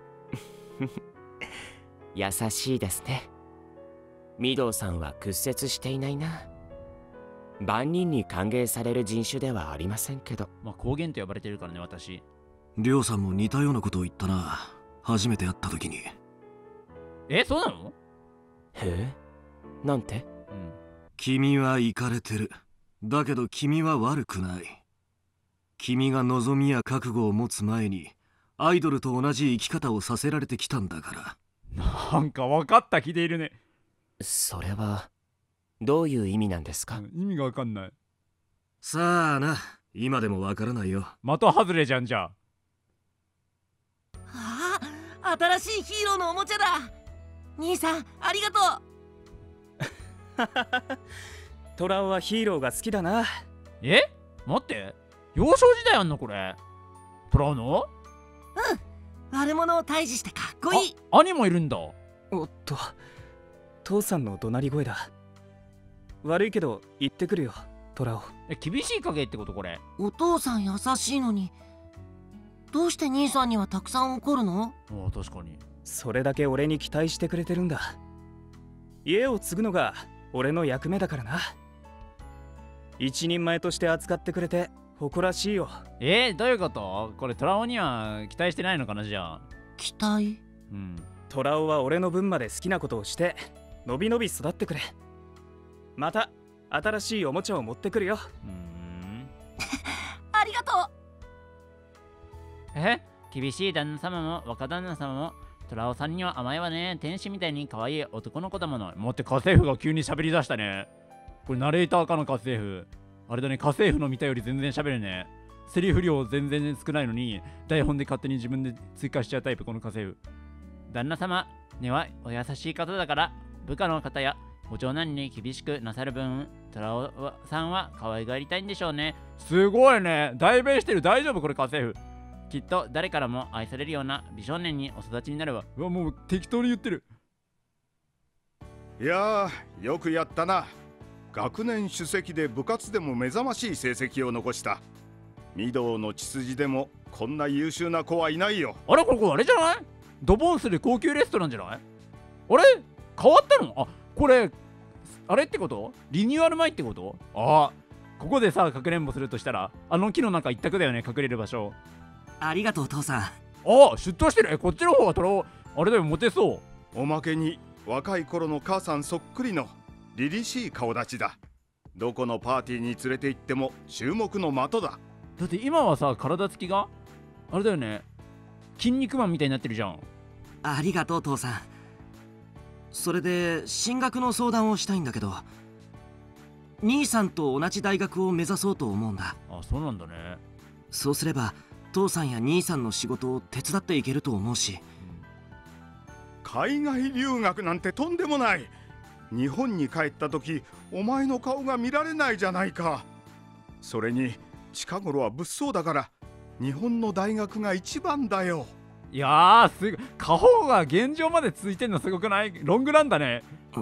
優しいですね。御堂さんは屈折していないな。万人に歓迎される人種ではありませんけど。 まあ高原と呼ばれてるからね私。 りょうさんも似たようなことを言ったな、初めて会った時に。 え、そうなの？ へえ、なんて？ うん、 君はイカれてる。だけど君は悪くない。君が望みや覚悟を持つ前にアイドルと同じ生き方をさせられてきたんだから。 なんか分かった気でいるね。 それはどういう意味なんですか？ 意味が分かんない。 さあな、今でも分からないよ。 的外れじゃんじゃあ。あ、新しいヒーローのおもちゃだ。兄さんありがとう。 トラオはヒーローが好きだな。 え、待って、幼少時代あんのこれ？ トラオの？ うん、悪者を退治してかっこいい。 兄もいるんだ。 おっと、父さんの怒鳴り声だ。悪いけど行ってくるよ、トラオ。 え、厳しい影ってことこれ？ お父さん優しいのに、どうして兄さんにはたくさん怒るの？ ああ、確かに。 それだけ俺に期待してくれてるんだ。家を継ぐのが俺の役目だからな。一人前として扱ってくれて誇らしいよ。 えー、どういうこと？これトラオには期待してないのかな、じゃあ。 期待？ うん。 トラオは俺の分まで好きなことをしてのびのび育ってくれ。また新しいおもちゃを持ってくるよ。 うーんありがとう。 え、厳しい旦那様も若旦那様もトラオさんには甘いわね。天使みたいに可愛い男の子だもの。待って、家政婦が急に喋り出したね。これナレーターかな、家政婦。あれだね、家政婦の見たより全然喋るね。セリフ量全然少ないのに台本で勝手に自分で追加しちゃうタイプ、この家政婦。旦那様にはお優しい方だから、部下の方やご長男に厳しくなさる分、トラオさんは可愛がりたいんでしょうね。すごいね、代弁してる。大丈夫これ、家政婦。きっと誰からも愛されるような美少年にお育ちになるわ。うわ、もう適当に言ってる。 いやー、よくやったな。学年首席で部活でも目覚ましい成績を残した。御堂の血筋でもこんな優秀な子はいないよ。 あれ、これ、これあれじゃない？ドボンする高級レストランじゃない？あれ変わったの？あ、これあれってこと？リニューアル前ってこと？ああ、ここでさ、かくれんぼするとしたらあの木の中一択だよね、隠れる場所。 ありがとう父さん。 ああ、シュッとしてる。え、こっちの方がトラオあれだよ、モテそう。 おまけに若い頃の母さんそっくりの凛々しい顔立ちだ。どこのパーティーに連れて行っても注目の的だ。 だって今はさ、体つきがあれだよね、筋肉マンみたいになってるじゃん。 ありがとう父さん。それで進学の相談をしたいんだけど、兄さんと同じ大学を目指そうと思うんだ。 あ、そうなんだね。 そうすれば父さんや兄さんの仕事を手伝っていけると思うし。 海外留学なんてとんでもない。日本に帰った時お前の顔が見られないじゃないか。それに近頃は物騒だから日本の大学が一番だよ。 いやー、すごい。過保護が現状までついてんのすごくない？ロングランだね。 うん、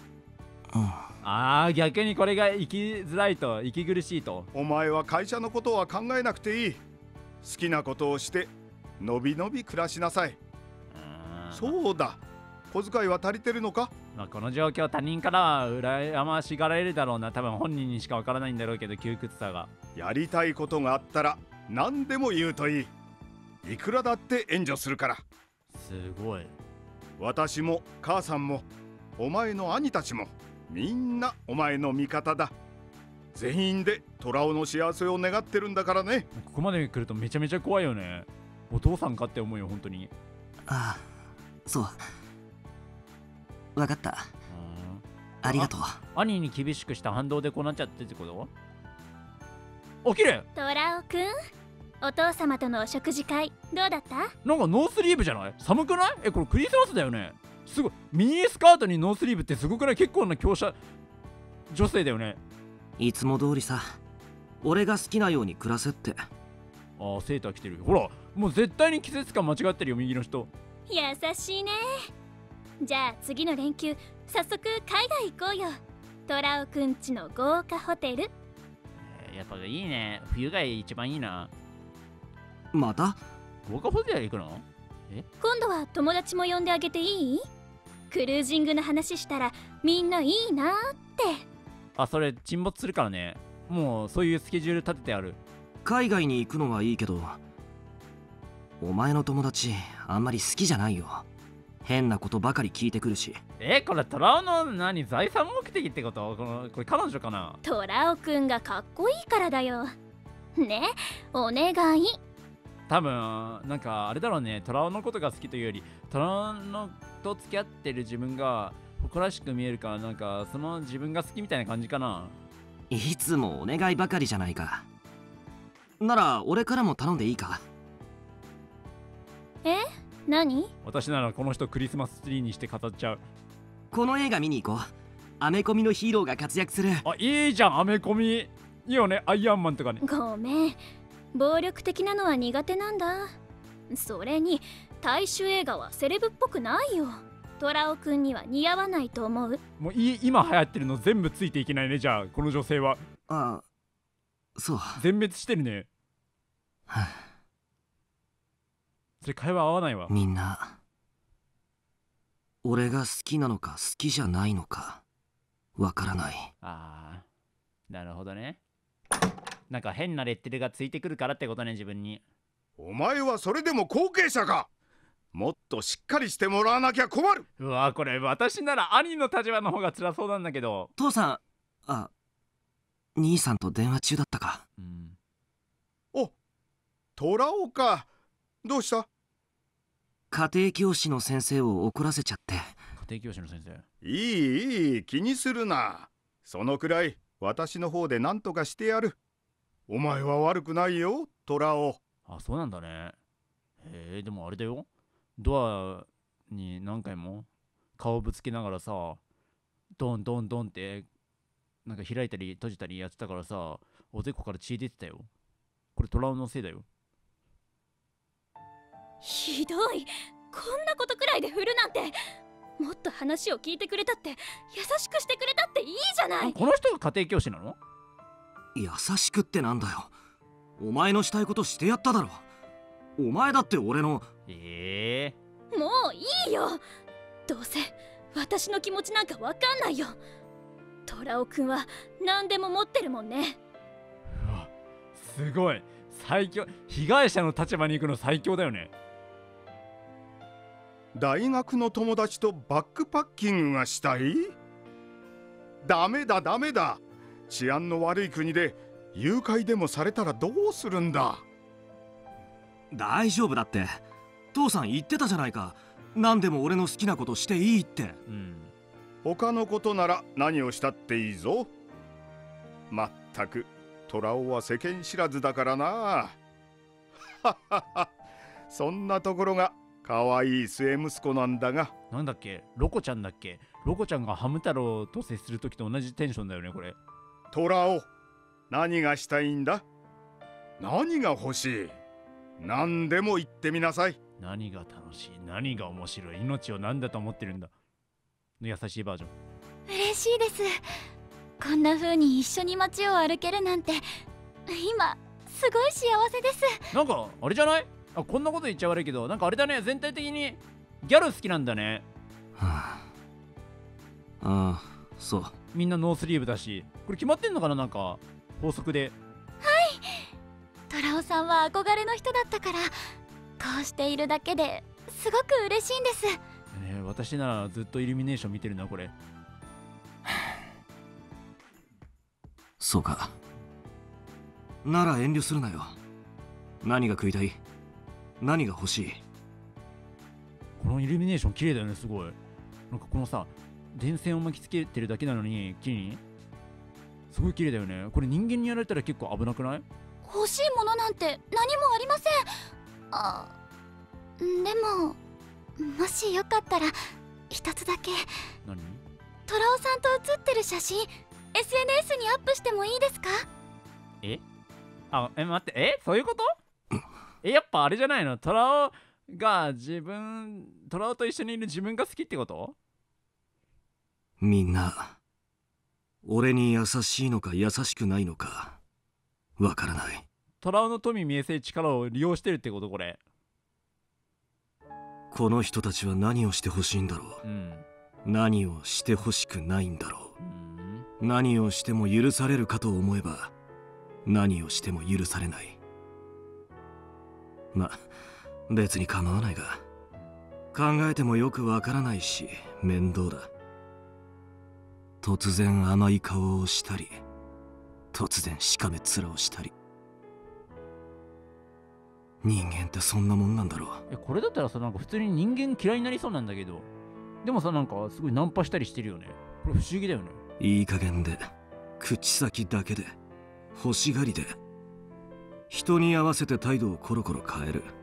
あー、逆にこれが生きづらいと、息苦しいと。 お前は会社のことは考えなくていい。好きなことをしてのびのび暮らしなさい。そうだ、小遣いは足りてるのか？ まあ、この状況他人からは羨ましがられるだろうな。多分本人にしかわからないんだろうけど、窮屈さが。 やりたいことがあったら何でも言うといい。いくらだって援助するから。 すごい。 私も母さんもお前の兄たちもみんなお前の味方だ。全員でトラオの幸せを願ってるんだからね。 ここまで来るとめちゃめちゃ怖いよね。お父さんかって思うよ、本当に。 ああ、そう。わかった。ありがとう。 兄に厳しくした反動でこうなっちゃってってこと？起きる。 トラオくん、お父様とのお食事会どうだった？ なんかノースリーブじゃない？寒くない？え、これクリスマスだよね。すごい。ミニスカートにノースリーブってすごくない？結構な強者女性だよね。 いつも通りさ、俺が好きなように暮らせって。 ああ、セーター着てる。ほら、もう絶対に季節感間違ってるよ、右の人。 優しいね。じゃあ次の連休早速海外行こうよ。トラオくんちの豪華ホテル。 えー、やっぱいいね。冬が一番いいな。 また豪華ホテル行くの？え、 今度は友達も呼んであげていい？クルージングの話したらみんないいなって。 あ、それ沈没するからね。もうそういうスケジュール立ててある。 海外に行くのはいいけど、お前の友達あんまり好きじゃないよ。変なことばかり聞いてくるし。 え、これトラオの何、財産目的ってこと？このこれ彼女かな？ トラオくんがかっこいいからだよ。ね、お願い。 多分なんかあれだろうね。トラオのことが好きというより、トラオのと付き合ってる自分が誇らしく見えるから、なんかその自分が好きみたいな感じかな。 いつもお願いばかりじゃないか。なら俺からも頼んでいいか？ え？何？ 私ならこの人クリスマスツリーにして飾っちゃう。 この映画見に行こう。アメコミのヒーローが活躍する。 あ、いいじゃん、アメコミ。いいよね、アイアンマンとかね。 ごめん、 暴力的なのは苦手なんだ。それに大衆映画はセレブっぽくないよ。トラオくんには似合わないと思う。 もうい今流行ってるの全部ついていけないね。じゃあこの女性は。 ああ、そう。 全滅してるね。それ会話合わないわ。 みんな俺が好きなのか好きじゃないのかわからない。 ああ、なるほどね。なんか変なレッテルがついてくるからってことね、自分に。 お前はそれでも後継者か。もっとしっかりしてもらわなきゃ困る。 うわ、これ私なら兄の立場の方が辛そうなんだけど。 父さん、あ、兄さんと電話中だったか。 うん、 お、虎尾か。どうした？ 家庭教師の先生を怒らせちゃって。 家庭教師の先生。 いいいい、気にするな。そのくらい私の方で何とかしてやる。お前は悪くないよ、虎尾。 あ、そうなんだね。へえ、でもあれだよ。ドアに何回も顔ぶつけながらさ、ドンドンドンってなんか開いたり閉じたりやってたからさ、おでこから血出てたよ。これトラウのせいだよ。 ひどい。こんなことくらいで振るなんて。もっと話を聞いてくれたって、優しくしてくれたっていいじゃない。 この人が家庭教師なの？ 優しくってなんだよ。お前のしたいことしてやっただろ。お前だって俺の。 ええー、もういいよ。どうせ私の気持ちなんかわかんないよ。トラオくんは何でも持ってるもんね。 うわ、すごい最強。被害者の立場に行くの最強だよね。 大学の友達とバックパッキングがしたい？ダメだダメだ。治安の悪い国で誘拐でもされたらどうするんだ。 大丈夫だって。父さん言ってたじゃないか。何でも俺の好きなことしていいって。 うん、 他のことなら何をしたっていいぞ。まったく虎尾は世間知らずだからな。ははは。そんなところが可愛い末息子なんだが。 なんだっけ、ロコちゃんだっけ。ロコちゃんがハム太郎と接する時と同じテンションだよねこれ。 虎尾、何がしたいんだ？何が欲しい？何でも言ってみなさい。 何が楽しい、何が面白い、命を何だと思ってるんだの優しいバージョン。 嬉しいです。こんな風に一緒に街を歩けるなんて今すごい幸せです。 なんかあれじゃない？あ、こんなこと言っちゃ悪いけど、なんかあれだね、全体的にギャル好きなんだね。 はあ、ああ、そう。 みんなノースリーブだし、これ決まってんのかな、なんか法則で。 はい、虎尾さんは憧れの人だったから、こうしているだけですごく嬉しいんです。 ねえ、私ならずっとイルミネーション見てるなこれ。 そうか。なら遠慮するなよ。何が食いたい？何が欲しい？ このイルミネーション綺麗だよね、すごい。なんかこのさ、電線を巻きつけてるだけなのに木にすごい綺麗だよね。これ人間にやられたら結構危なくない？ 欲しいものなんて何もありません。あ、でももしよかったら一つだけ。 何？ 虎尾さんと写ってる写真 エスエヌエス にアップしてもいいですか？ え？あ、え、待って、え、そういうこと？え、やっぱあれじゃないの？トラオが自分、トラオと一緒にいる自分が好きってこと？ みんな俺に優しいのか優しくないのかわからない。 トラオの富見えせる力を利用してるってこと？これこの人たちは何をしてほしいんだろう、うん、何をしてほしくないんだろう、うん、何をしても許されるかと思えば何をしても許されない。ま、別に構わないが、考えてもよくわからないし面倒だ。突然甘い顔をしたり、突然しかめ面をしたり。人間ってそんなもんなんだろう。 え、これだったらさ、なんか普通に人間嫌いになりそうなんだけど、でもさ、なんかすごいナンパしたりしてるよね。これ不思議だよね。 いい加減で、口先だけで、欲しがりで、人に合わせて態度をコロコロ変える。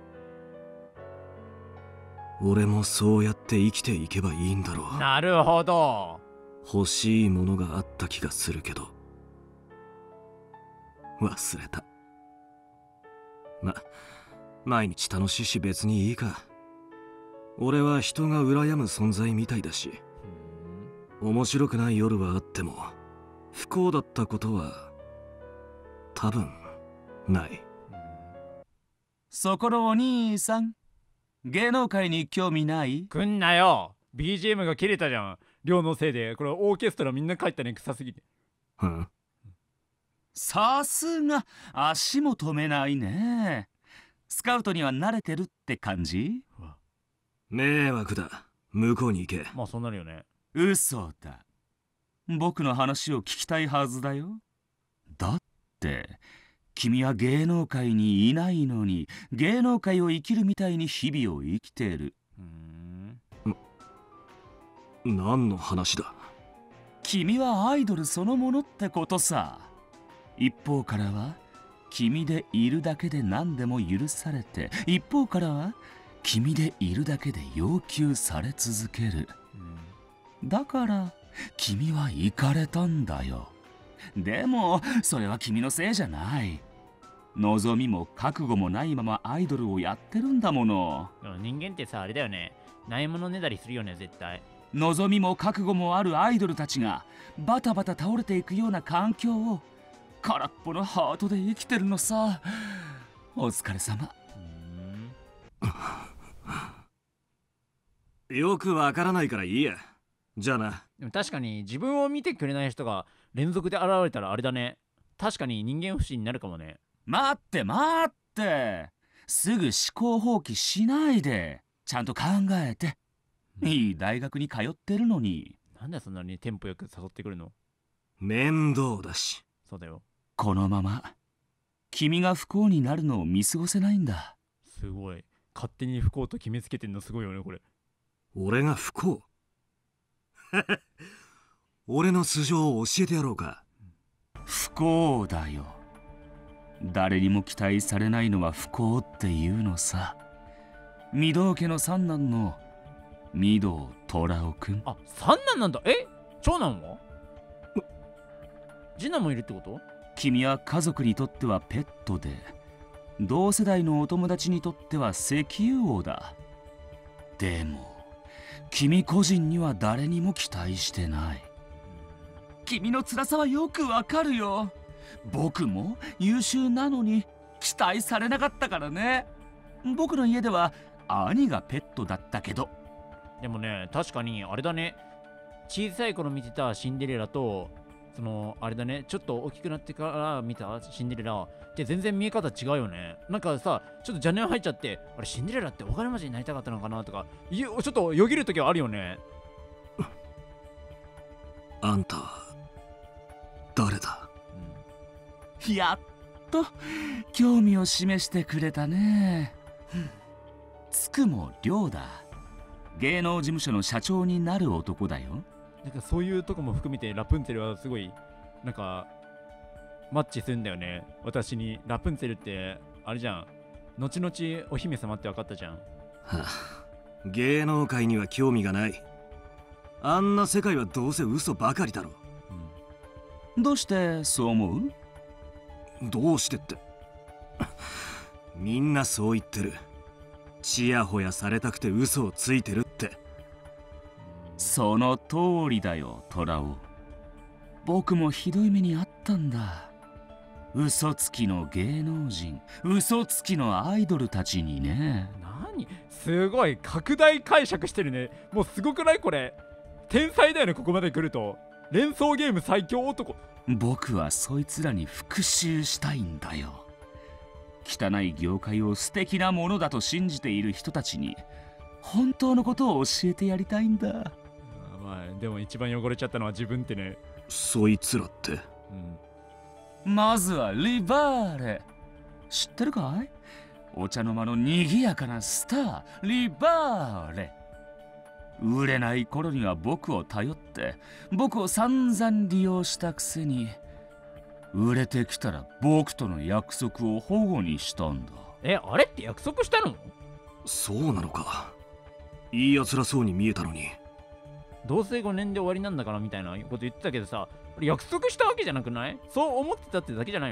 俺もそうやって生きていけばいいんだろう。 なるほど。 欲しいものがあった気がするけど忘れた。 ま、毎日楽しいし別にいいか。俺は人が羨む存在みたいだし、面白くない夜はあっても不幸だったことは多分ない。 そこのお兄さん、芸能界に興味ない？ くんなよ。 ビージーエム が切れたじゃん。寮のせいでこれオーケストラみんな帰ったね、臭すぎて。 うん、 さすが足も止めないね。スカウトには慣れてるって感じ？ 迷惑だ、向こうに行け。 まあそうなるよね。 嘘だ。僕の話を聞きたいはずだよ。だって君は芸能界にいないのに芸能界を生きるみたいに日々を生きてる。 うーん、 何の話だ？ 君はアイドルそのものってことさ。一方からは君でいるだけで何でも許されて、一方からは君でいるだけで要求され続ける。だから君はイカれたんだよ。でもそれは君のせいじゃない。望みも覚悟もないままアイドルをやってるんだもの。 人間ってさ、あれだよね、ないものねだりするよね、絶対。 望みも覚悟もあるアイドルたちがバタバタ倒れていくような環境を空っぽのハートで生きてるのさ。お疲れ様。 よくわからないからいいや。じゃあな。 でも確かに自分を見てくれない人が連続で現れたらあれだね。確かに人間不信になるかもね。 待って待って、すぐ思考放棄しないで。ちゃんと考えて。いい大学に通ってるのに。 なんでそんなにテンポよく誘ってくるの？ 面倒だし。 そうだよ。 このまま君が不幸になるのを見過ごせないんだ。 すごい。勝手に不幸と決めつけてんのすごいよね、これ。 俺が不幸？俺の素性を教えてやろうか。 不幸だよ。誰にも期待されないのは不幸っていうのさ。御堂家の三男の御堂虎雄くん。 あ、三男なんだ。え、長男は？次男もいるってこと？ 君は家族にとってはペットで、同世代のお友達にとっては石油王だ。でも君個人には誰にも期待してない。君の辛さはよくわかるよ。僕も優秀なのに期待されなかったからね。僕の家では兄がペットだったけど。 でもね、確かにあれだね、小さい頃見てたシンデレラとそのあれだね、ちょっと大きくなってから見たシンデレラって全然見え方違うよね。なんかさ、ちょっと邪念入っちゃって、あれシンデレラってお金持ちになりたかったのかなとか、いちょっとよぎるときはあるよね。 あんた誰だ？ うん、やっと興味を示してくれたね。つくも亮だ。芸能事務所の社長になる男だよ。 なんかそういうとこも含めてラプンツェルはすごいなんかマッチするんだよね。私にラプンツェルってあれじゃん、後々お姫様って分かったじゃん。はあ、芸能界には興味がない。あんな世界はどうせ嘘ばかりだろ。 うん、どうしてそう思う？ どうしてってみんなそう言ってる。ちやほやされたくて嘘をついてるって。 その通りだよ、虎尾。僕もひどい目にあったんだ。嘘つきの芸能人、嘘つきのアイドルたちにね。 何？すごい拡大解釈してるね。もうすごくないこれ？天才だよね、ここまで来ると。連想ゲーム最強男。 僕はそいつらに復讐したいんだよ。汚い業界を素敵なものだと信じている人たちに本当のことを教えてやりたいんだ。 まあでも一番汚れちゃったのは自分ってね。 そいつらって、 うん、まずはリバーレ。知ってるかい？お茶の間の賑やかなスター、リバーレ。売れない頃には僕を頼って僕を散々利用したくせに、売れてきたら僕との約束を保護にしたんだ。 え、あれって約束したの？ そうなのか。いいやつらそうに見えたのに。 同棲ごねんで終わりなんだからみたいなこと言ってたけどさ、約束したわけじゃなくない？そう思ってたってだけじゃないの？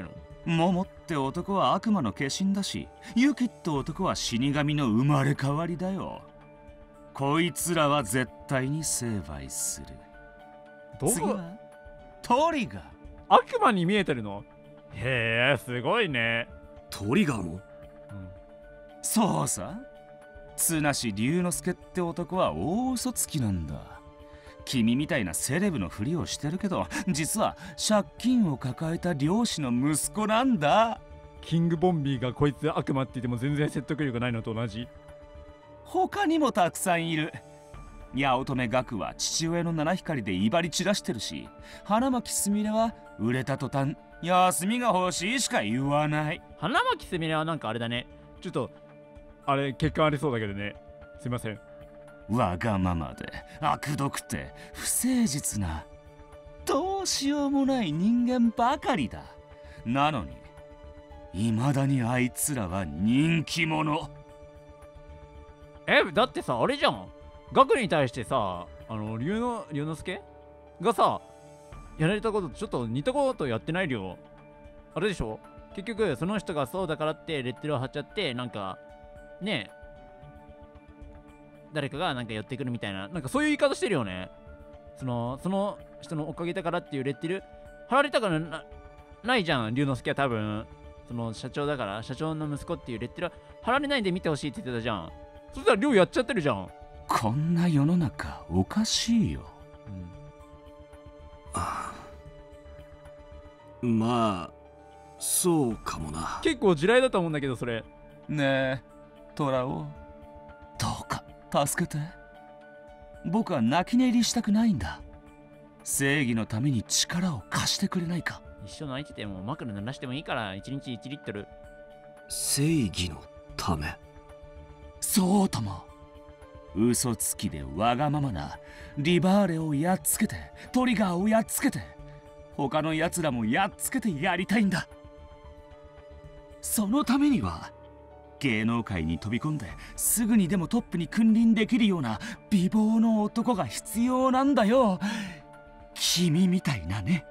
桃って男は悪魔の化身だし、ユキって男は死神の生まれ変わりだよ。こいつらは絶対に成敗する。 ど次はトリガー。 悪魔に見えてるの？へえ、すごいね。 トリガーも、うん、 そうさ。綱師龍之介って男は大嘘つきなんだ。君みたいなセレブのふりをしてるけど、実は借金を抱えた漁師の息子なんだ。 キングボンビーがこいつ悪魔って言っても全然説得力ないのと同じ。 他にもたくさんいる。八乙女岳は父親の七光で威張り散らしてるし、花巻すみれは売れた途端休みが欲しいしか言わない。 花巻すみれはなんかあれだね、 ちょっとあれ結果ありそうだけどね。すいません。 わがままで悪毒って不誠実などうしようもない人間ばかりだ。なのに未だにあいつらは人気者。 え、だってさ、あれじゃん、学に対してさ、あの龍之龍之介がさやられたことちょっと似たことやってないよ。あれでしょ、結局その人がそうだからってレッテルを貼っちゃって、なんかねえ誰かがなんか寄ってくるみたいな、なんかそういう言い方してるよね。そのその人のおかげだからっていうレッテル貼られたから な, ないじゃん。龍之介は多分その社長だから、社長の息子っていうレッテル貼られないで見てほしいって言ってたじゃん。そしたら龍やっちゃってるじゃん。 こんな世の中おかしいよ。 うん、ああ、まあそうかもな。 結構地雷だと思うんだけど、それねえトラオ、どうか助けて。僕は泣き寝入りしたくないんだ。正義のために力を貸してくれないか。 一生泣いてても枕濡らしてもいいからいちにちいちリットル。 正義のため。 そうとも。嘘つきでわがままなリバーレをやっつけて、トリガーをやっつけて、他のやつらもやっつけてやりたいんだ。そのためには芸能界に飛び込んですぐにでもトップに君臨できるような美貌の男が必要なんだよ。君みたいなね。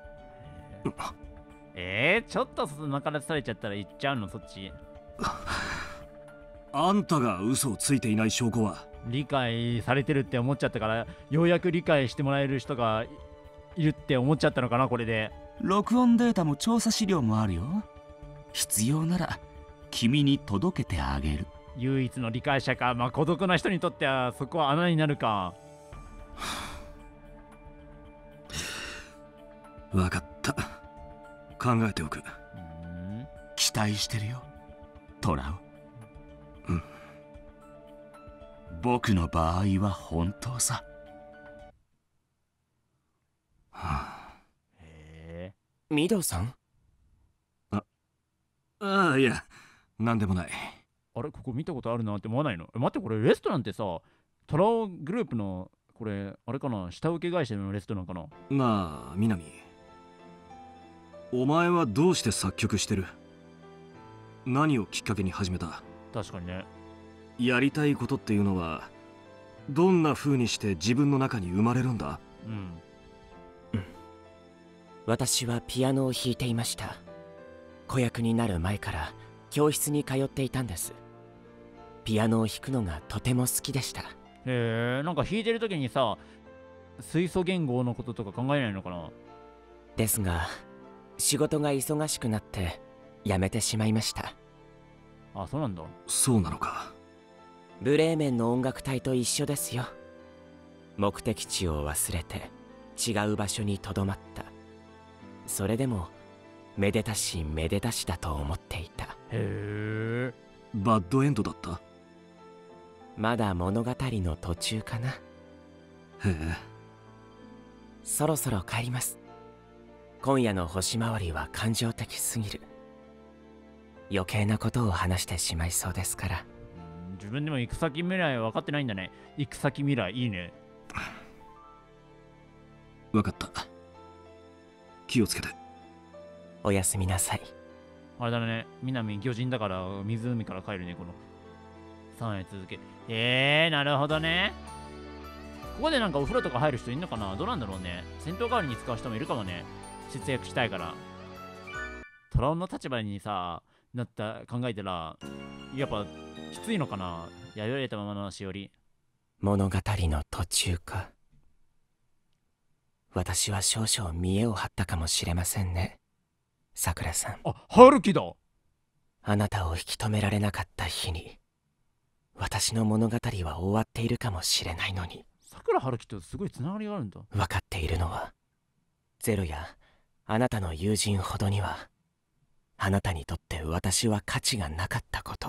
えー、ちょっとそのからされちゃったら行っちゃうのそっち。 あんたが嘘をついていない証拠は？ 理解されてるって思っちゃったから、ようやく理解してもらえる人がいるって思っちゃったのかな、これで。 録音データも調査資料もあるよ。必要なら君に届けてあげる。 唯一の理解者か。まあ孤独な人にとってはそこは穴になるか。 わかった、考えておく。 期待してるよトラオ。うん。僕の場合は本当さ。 はあ、へえ。御堂さん？ あああ、いやなんでもない。 あれ、ここ見たことあるなって思わないの？え、待って、これレストランってさ、トラオグループのこれあれかな、下請け会社のレストランかな。 なあ南、お前はどうして作曲してる？何をきっかけに始めた？ 確かにね。 やりたいことっていうのはどんな風にして自分の中に生まれるんだ？ うん、うん、私はピアノを弾いていました。子役になる前から教室に通っていたんです。ピアノを弾くのがとても好きでした。 へえ、なんか弾いてる時にさ、水素言語のこととか考えないのかな？ ですが仕事が忙しくなってやめてしまいました。 あ、そうなんだ。 そうなのか。 ブレーメンの音楽隊と一緒ですよ。目的地を忘れて違う場所にとどまった。それでもめでたしめでたしだと思っていた。 へえ。 バッドエンドだった？ まだ物語の途中かな。へえ。 そろそろ帰ります。今夜の星回りは感情的すぎる。余計なことを話してしまいそうですから。 うん、自分でも行く先未来分かってないんだね。行く先未来いいね。 分かった。気をつけて。 おやすみなさい。 あれだね、南魚人だから湖から帰るね、このさんえ続け。えー、なるほどね。ここでなんかお風呂とか入る人いんのかな？どうなんだろうね。戦闘代わりに使う人もいるかもね。節約したいから。 トラオの立場にさなった考えたらやっぱきついのかな。やられたままのしおり。 物語の途中か。私は少々見栄を張ったかもしれませんね、さくらさん。 あ、春樹だ。 あなたを引き止められなかった日に私の物語は終わっているかもしれないのに。 さくら春樹とすごいつながりがあるんだ。 分かっているのはゼロやあなたの友人ほどにはあなたにとって私は価値がなかったこと。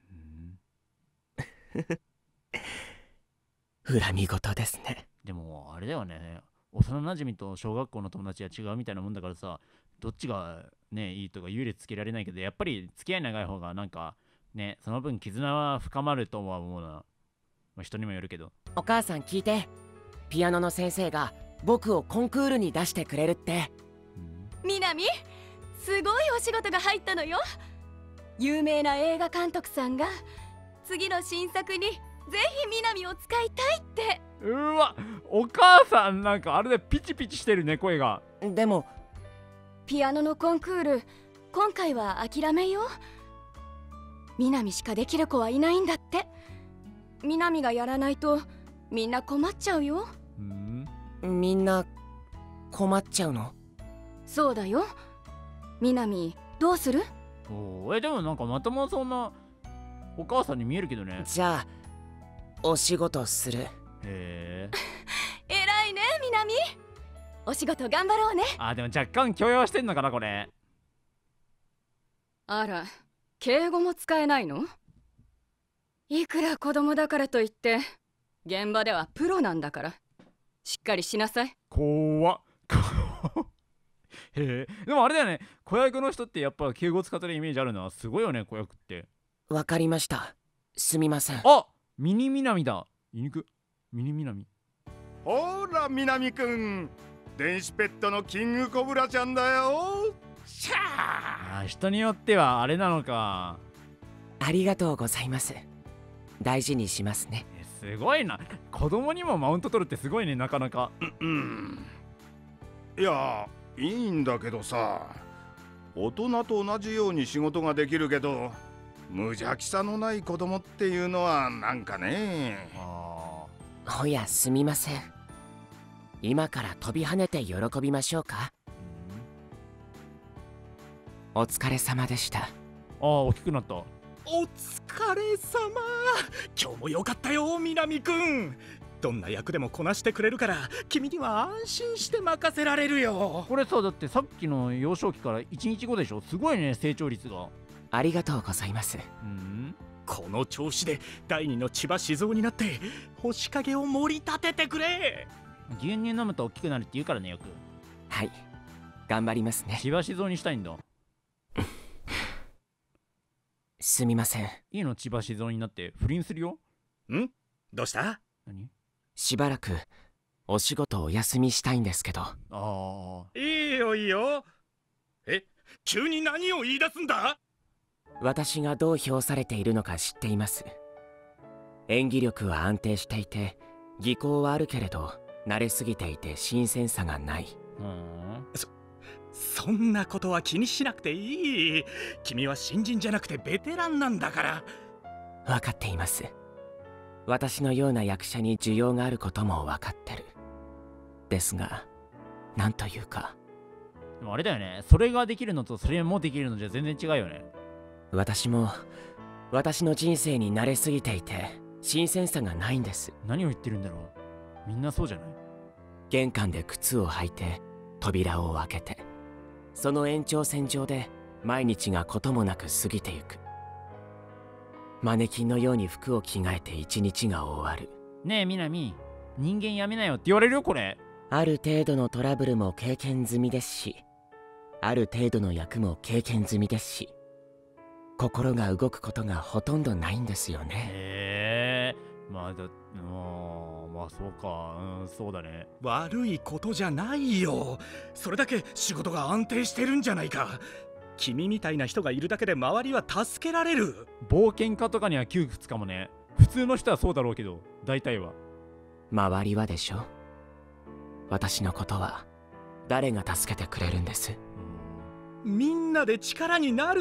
恨み事ですね。 でもあれだよね、幼なじみと小学校の友達は違うみたいなもんだからさ、どっちがねいいとか優劣つけられないけど、やっぱり付き合い長い方がなんかね、その分絆は深まるとは思うな。まあ、人にもよるけど。 お母さん聞いて、ピアノの先生が僕をコンクールに出してくれるって。 みなみ、すごいお仕事が入ったのよ。有名な映画監督さんが次の新作にぜひみなみを使いたいって。 うわ、お母さんなんかあれでピチピチしてるね、声が。 でもピアノのコンクール今回は諦めよう。みなみしかできる子はいないんだって。みなみがやらないとみんな困っちゃうよ。 みんな困っちゃうの？ そうだよ。みなみどうする？ おえでもなんかまともそんなお母さんに見えるけどね。 じゃあお仕事する。 へえ偉いねみなみ。お仕事頑張ろうね。 あ、でも若干許容してんのかなこれ。 あら、敬語も使えないの？いくら子供だからといって現場ではプロなんだからしっかりしなさい。 怖っへえ、でもあれだよね、子役の人ってやっぱ敬語使ってるイメージあるのはすごいよね、子役って。 わかりました、すみません。 あ、ミニミナミだ。言いにくミニミナミ。 ほらみなみくん、電子ペットのキングコブラちゃんだよ。 シャー。あ、人によってはあれなのか。 ありがとうございます。大事にしますね。 すごいな、子供にもマウント取るってすごいね、なかなか。 うん、いやいいんだけどさ、大人と同じように仕事ができるけど無邪気さのない子供っていうのはなんかね。 ほやすみません。今から飛び跳ねて喜びましょうか。お疲れ様でした。 ああ、大きくなった。 お疲れ様。今日もよかったよ、みなみくん。どんな役でもこなしてくれるから君には安心して任せられるよ。 これさ、だってさっきの幼少期からいちにちごでしょ。すごいね、成長率が。 ありがとうございます。 うん、この調子で第二の千葉静雄になって星影を盛り立ててくれ。 牛乳飲むと大きくなるって言うからね、よく。 はい、頑張りますね。 千葉静雄にしたいんだ。 すみません。 いいの、千葉静雄になって不倫するよ。 ん？どうした？ 何？ しばらくお仕事お休みしたいんですけど。 ああ、 いいよいいよ。え、急に何を言い出すんだ？ 私がどう評されているのか知っています。演技力は安定していて技巧はあるけれど慣れすぎていて新鮮さがない。 そそんなことは気にしなくていい。君は新人じゃなくてベテランなんだから。 分かっています。私のような役者に需要があることも分かってる。ですがなんというか、 でもあれだよね、それができるのとそれもできるのじゃ全然違うよね。 私も私の人生に慣れすぎていて新鮮さがないんです。 何を言ってるんだろう。みんなそうじゃない？ 玄関で靴を履いて扉を開けて、その延長線上で毎日がこともなく過ぎてゆく。マネキンのように服を着替えて一日が終わる。 ねえみなみ、人間やめなよって言われるよこれ。 ある程度のトラブルも経験済みですし、ある程度の役も経験済みですし、心が動くことがほとんどないんですよね。 へえ、まあだ、もうまあそうか、うん、そうだね。 悪いことじゃないよ。それだけ仕事が安定してるんじゃないか。君みたいな人がいるだけで周りは助けられる。 冒険家とかには窮屈かもね。普通の人はそうだろうけど、大体は。 周りはでしょ。私のことは誰が助けてくれるんです？ みんなで力になるって。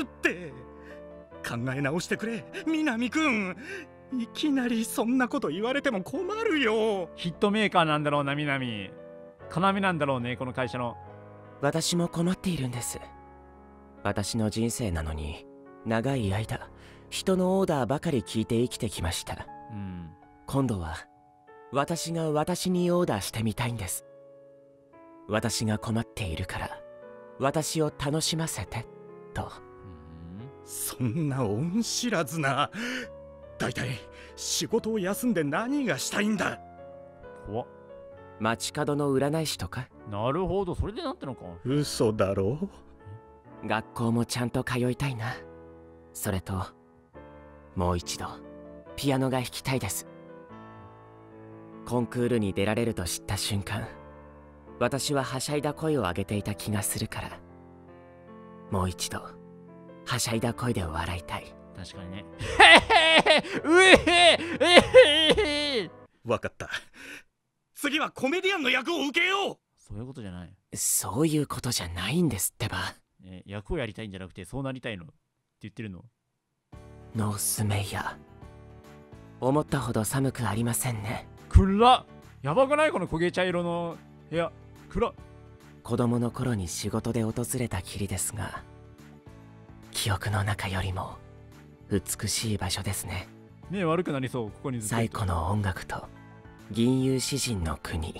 考え直してくれ南くん。いきなりそんなこと言われても困るよ。 ヒットメーカーなんだろうな南。要なんだろうねこの会社の。 私も困っているんです。私の人生なのに長い間人のオーダーばかり聞いて生きてきました、うん、今度は私が私にオーダーしてみたいんです。私が困っているから私を楽しませてと。 そんな恩知らずな。だいたい仕事を休んで何がしたいんだ。 怖っ。 街角の占い師とか。 なるほど、それでなったのか。 嘘だろ。 学校もちゃんと通いたいな。それともう一度ピアノが弾きたいです。コンクールに出られると知った瞬間、私ははしゃいだ声を上げていた気がするから、もう一度はしゃいだ声で笑いたい。 確かにね。うえへえへ。 わかった。次はコメディアンの役を受けよう。 そういうことじゃない。 そういうことじゃないんですってば。 え、役をやりたいんじゃなくてそうなりたいのって言ってるの。 ノースメイヤー、思ったほど寒くありませんね。 暗っ。やばくないこの焦げ茶色の部屋。暗っ。 子供の頃に仕事で訪れたきりですが、記憶の中よりも美しい場所ですね。 目悪くなりそう。ここにずっと最古の音楽と銀融詩人の国。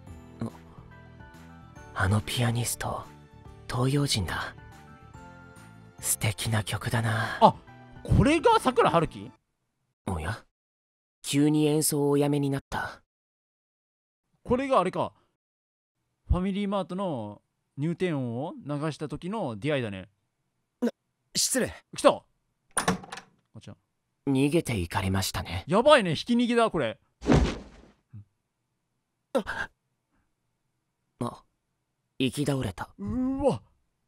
あのピアニスト東洋人だ。素敵な曲だな。 あ、これが桜春樹。 おや、急に演奏をおやめになった。 これがあれか、ファミリーマートの入店音を流した時の出会いだね。 な、失礼。 来た。こちら逃げていかれましたね。 やばいね、引き逃げだこれ。 あ、あ、行き倒れた。 うわ、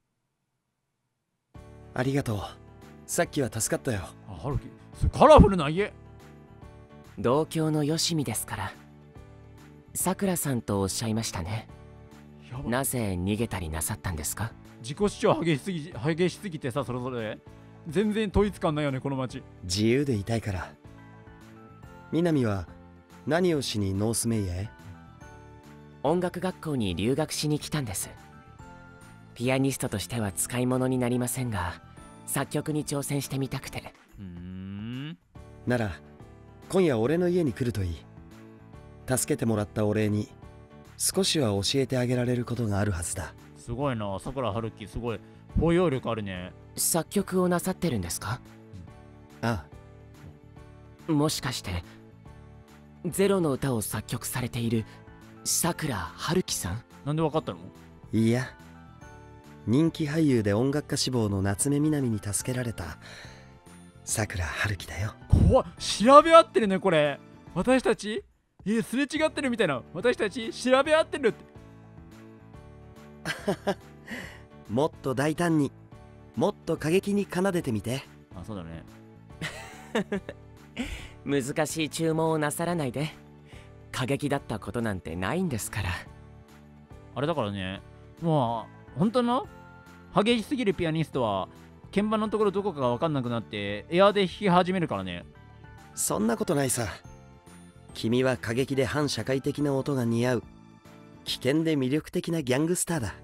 ありがとう。さっきは助かったよ。 あ、春樹、カラフルな家。 同郷のよしみですから。さくらさんとおっしゃいましたね。なぜ逃げたりなさったんですか？ 自己主張激しすぎ激しすぎてさ、それぞれ全然統一感ないよねこの街。 自由でいたいから。南は何をしにノースメイヤーへ？ 音楽学校に留学しに来たんです。ピアニストとしては使い物になりませんが、作曲に挑戦してみたくて。 うーん、 なら今夜俺の家に来るといい。助けてもらったお礼に少しは教えてあげられることがあるはずだ。 すごいな、さくらはるき、すごい包容力あるね。 作曲をなさってるんですか？ ああ。もしかしてゼロの歌を作曲されているさくらはるきさん？ なんでわかったの？ いや、人気俳優で音楽家志望の夏目みなみに助けられたさくらはるきだよ。 怖っ、調べ合ってるねこれ。私たちえすれ違ってるみたいな。私たち調べ合ってるって。 もっと大胆に、もっと過激に奏でてみて。 あ、そうだね。 難しい注文をなさらないで。過激だったことなんてないんですから。 あれだからね、もう本当の激しすぎるピアニストは鍵盤のところどこかが分かんなくなってエアーで弾き始めるからね。 そんなことないさ。君は過激で反社会的な音が似合う危険で魅力的なギャングスターだ。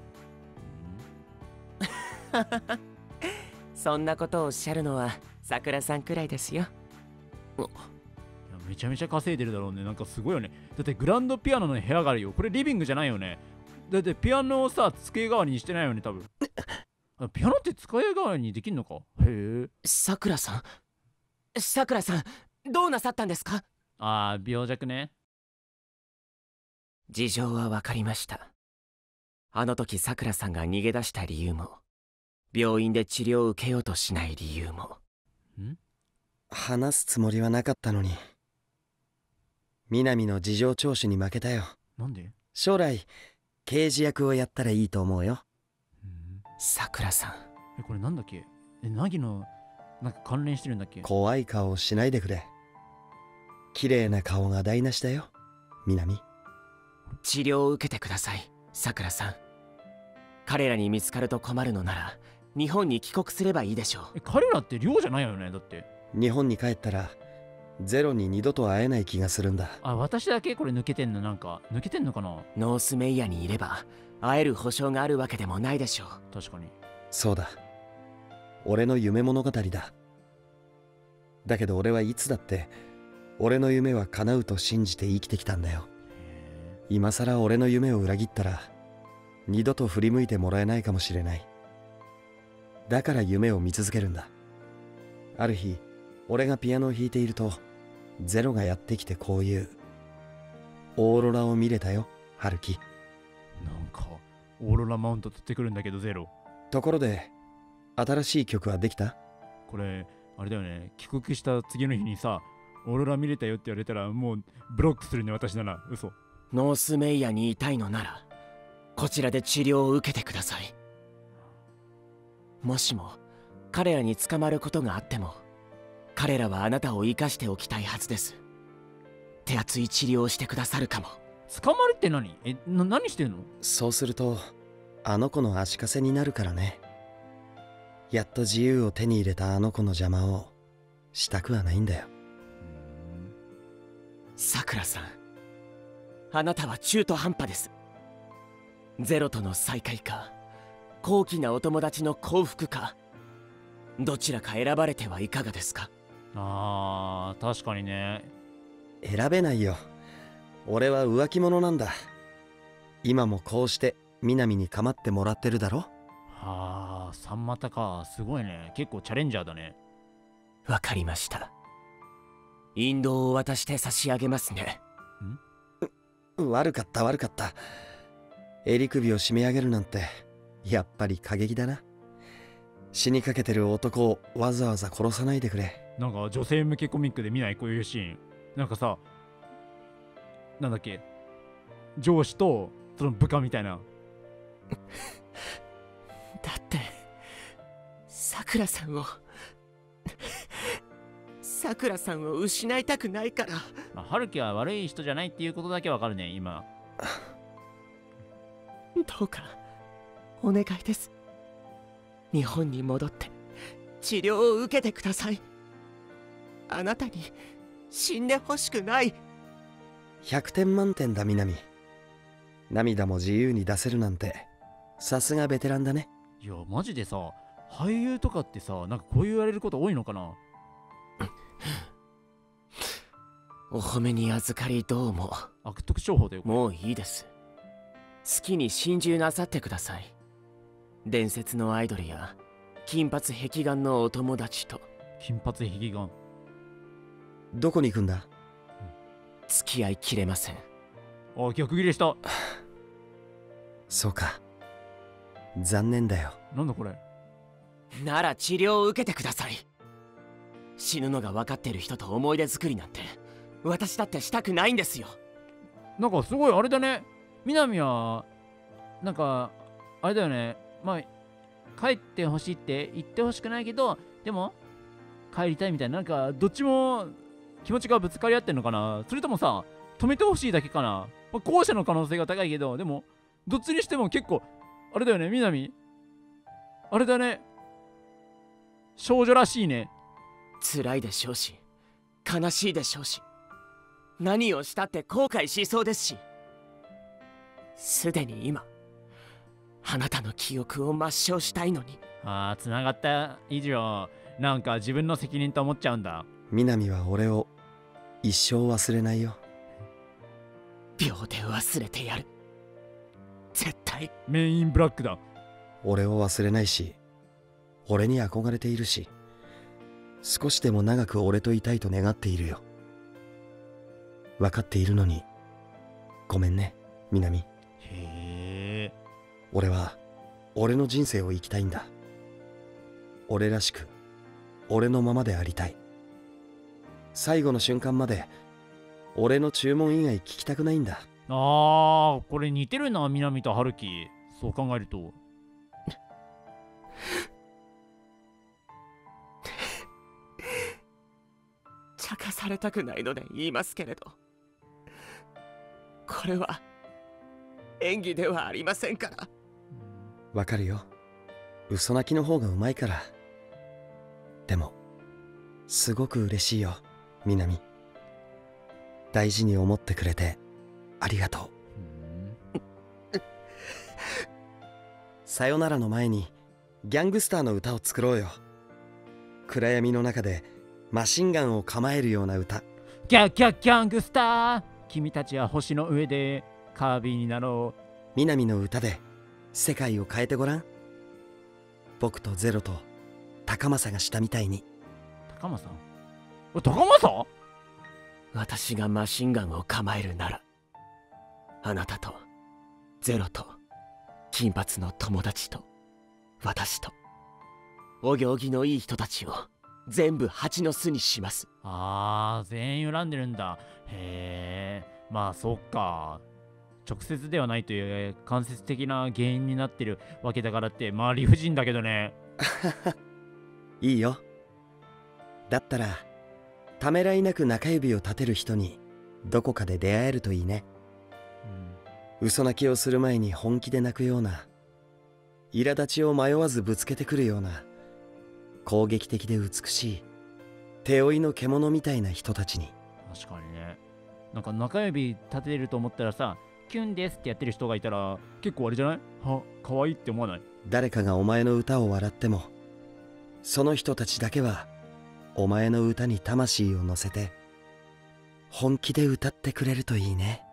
そんなことをおっしゃるのはさくらさんくらいですよ。 いや、めちゃめちゃ稼いでるだろうね。なんかすごいよね。だってグランドピアノの部屋があるよ。これリビングじゃないよね。だってピアノをさ、机代わりにしてないよね多分。ピアノって机代わりにできんのか。へえ。 さくらさん、さくらさん、どうなさったんですか？ ああ、病弱ね。 事情は分かりました。あの時さくらさんが逃げ出した理由も、病院で治療を受けようとしない理由も。 ん？話すつもりはなかったのに。南の事情聴取に負けたよ。 なんで？ 将来刑事役をやったらいいと思うよ。 さくらさん。 え、これなんだっけ？え、ナギのなんか関連してるんだっけ？ 怖い顔しないでくれ。綺麗な顔が台無しだよ、南。 治療を受けてください、さくらさん。彼らに見つかると困るのなら日本に帰国すればいいでしょう。 え、彼らって寮じゃないよね、だって。 日本に帰ったらゼロに二度と会えない気がするんだ。 あ、私だけこれ抜けてんの？なんか抜けてんのかな。 ノースメイヤにいれば会える保証があるわけでもないでしょう。 確かに。 そうだ、俺の夢物語だ。だけど俺はいつだって俺の夢は叶うと信じて生きてきたんだよ。今さら俺の夢を裏切ったら二度と振り向いてもらえないかもしれない。だから夢を見続けるんだ。ある日俺がピアノを弾いているとゼロがやってきてこう言う。オーロラを見れたよ、ハルキ。 なんかオーロラマウント取ってくるんだけどゼロ。 ところで新しい曲はできた？ これあれだよね、帰国した次の日にさ、オーロラ見れたよって言われたらもうブロックするね、私なら。嘘。 ノースメイヤにいたいのならこちらで治療を受けてください。もしも彼らに捕まることがあっても彼らはあなたを生かしておきたいはずです。手厚い治療をしてくださるかも。 捕まるって何？え、な、何してんの？ そうするとあの子の足かせになるからね。やっと自由を手に入れたあの子の邪魔をしたくはないんだよ。 さくらさん、あなたは中途半端です。ゼロとの再会か高貴なお友達の幸福か、どちらか選ばれてはいかがですか？ あー、確かにね。 選べないよ。俺は浮気者なんだ。今もこうして南に構ってもらってるだろ。 はあ、三股か。すごいね。結構チャレンジャーだね。 わかりました。引導を渡して差し上げますね。 ん？悪かった悪かった。襟首を締め上げるなんてやっぱり過激だな。死にかけてる男をわざわざ殺さないでくれ。 なんか女性向けコミックで見ない？こういうシーン。なんかさ、なんだっけ、上司とその部下みたいな。 だってさくらさんをさくらさんを失いたくないから。 まあ、春樹は悪い人じゃないっていうことだけわかるね、今。 どうかお願いです。日本に戻って治療を受けてください。あなたに死んでほしくない。 ひゃくてん満点だ南。涙も自由に出せるなんてさすがベテランだね。 いやマジでさ、俳優とかってさ、なんかこう言われること多いのかな。 お褒めに預かりどうも。 悪徳商法だよ。 もういいです。好きに心中なさってください。伝説のアイドルや金髪壁眼のお友達と。 金髪壁眼。 どこに行くんだ？ 付き合いきれません。 あ、逆ギレした。 そうか。残念だよ。 なんだこれ。 なら治療を受けてください。死ぬのが分かってる人と思い出作りなんて私だってしたくないんですよ。 なんかすごいあれだね。南はなんかあれだよね。まあ帰ってほしいって言ってほしくないけど、でも帰りたいみたいな、なんかどっちも気持ちがぶつかり合ってんのかな。それともさ、止めてほしいだけかな。まあ、後者の可能性が高いけど、でもどっちにしても結構あれだよね、南。あれだね、少女らしいね。 辛いでしょうし悲しいでしょうし、何をしたって後悔しそうですし、すでに今あなたの記憶を抹消したいのに。 ああ、つながった以上なんか自分の責任と思っちゃうんだ。 南は俺を一生忘れないよ。 秒で忘れてやる。絶対。 メインブラックだ。 俺を忘れないし、俺に憧れているし、少しでも長く俺といたいと願っているよ。分かっているのにごめんね、南。 へえ。 俺は俺の人生を生きたいんだ。俺らしく俺のままでありたい。最後の瞬間まで俺の注文以外聞きたくないんだ。 あー、これ似てるな、南と春樹。そう考えると茶化されたくないので言いますけれど、これは演技ではありませんから。 わかるよ。 嘘泣きの方がうまいから。でもすごく嬉しいよ、みなみ。大事に思ってくれてありがとう。さよならの前にギャングスターの歌を作ろうよ。暗闇の中でマシンガンを構えるような歌。 ギャギャギャングスター、君たちは星の上でカービィになろう。 みなみの歌で世界を変えてごらん。僕とゼロと高政がしたみたいに。 高政？お、高政？ 私がマシンガンを構えるなら、あなたとゼロと金髪の友達と私とお行儀のいい人たちを全部蜂の巣にします。 あー、全員恨んでるんだ。へえ、まあそっか。直接ではないという間接的な原因になってるわけだからって、まあ理不尽だけどね。 いいよ。だったらためらいなく中指を立てる人にどこかで出会えるといいね。うん、嘘泣きをする前に本気で泣くような、苛立ちを迷わずぶつけてくるような、攻撃的で美しい手負いの獣みたいな人たちに。 確かにね。なんか中指立てると思ったらさ、キュンですってやってる人がいたら結構あれじゃない？は、可愛いって思わない？ 誰かがお前の歌を笑っても、その人たちだけはお前の歌に魂を乗せて本気で歌ってくれるといいね。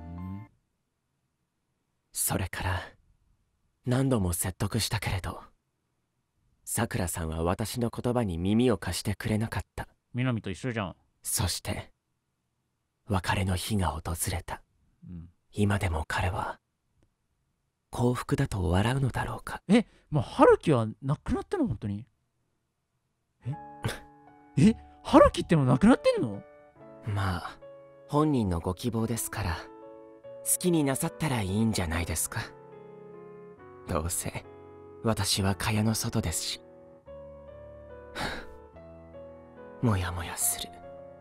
それから何度も説得したけれど、さくらさんは私の言葉に耳を貸してくれなかった。 みなみと一緒じゃん。 そして別れの日が訪れた。うん、今でも彼は幸福だと笑うのだろうか。 え、もう春樹は亡くなったの？本当に？ええ、春樹ってもう亡くなってんの？ まあ本人のご希望ですから、好きになさったらいいんじゃないですか。どうせ私は蚊帳の外ですし。もやもやする。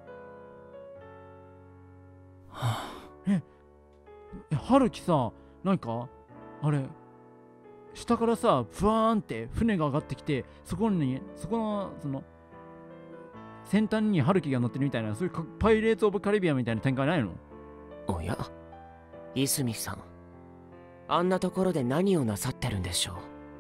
はあ、ええ、春樹さ、なんかあれ下からさ、ふわーんって船が上がってきて、そこにそこのその先端に春樹が乗ってるみたいな、そういうパイレーツ・オブ・カリビアンみたいな展開ないの？ おや、いすみさん、あんなところで何をなさってるんでしょう。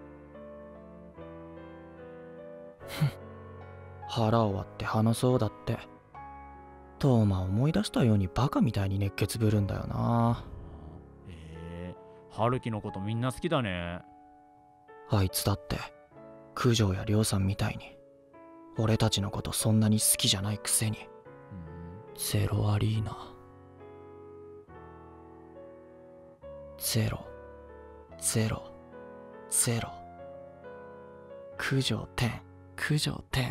腹を割って話そうだって。トーマ思い出したようにバカみたいに熱血ぶるんだよな。 えー、春樹のことみんな好きだね。 あいつだって九条や亮さんみたいに俺たちのことそんなに好きじゃないくせに。ゼロアリーナ、ゼロゼロゼロ、九条天、九条天。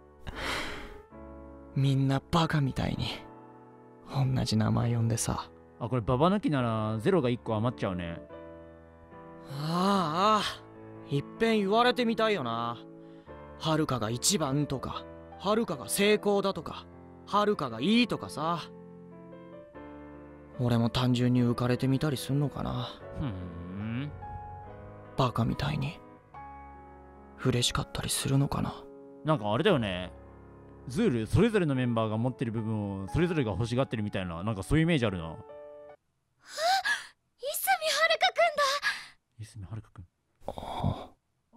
みんなバカみたいに同じ名前呼んでさ。 あ、これババ抜きならゼロがいっこ余っちゃうね。 ああ、いっぺん言われてみたいよな。はるかが一番とか、はるかが成功だとか、はるかがいいとかさ。俺も単純に浮かれてみたりすんのかな。ふん、バカみたいに嬉しかったりするのかな。 なんかあれだよね、ズールそれぞれのメンバーが持ってる部分をそれぞれが欲しがってるみたいな、なんかそういうイメージあるな。あ、 いすみはるかくんだ。 いすみはるかくん。 ああ、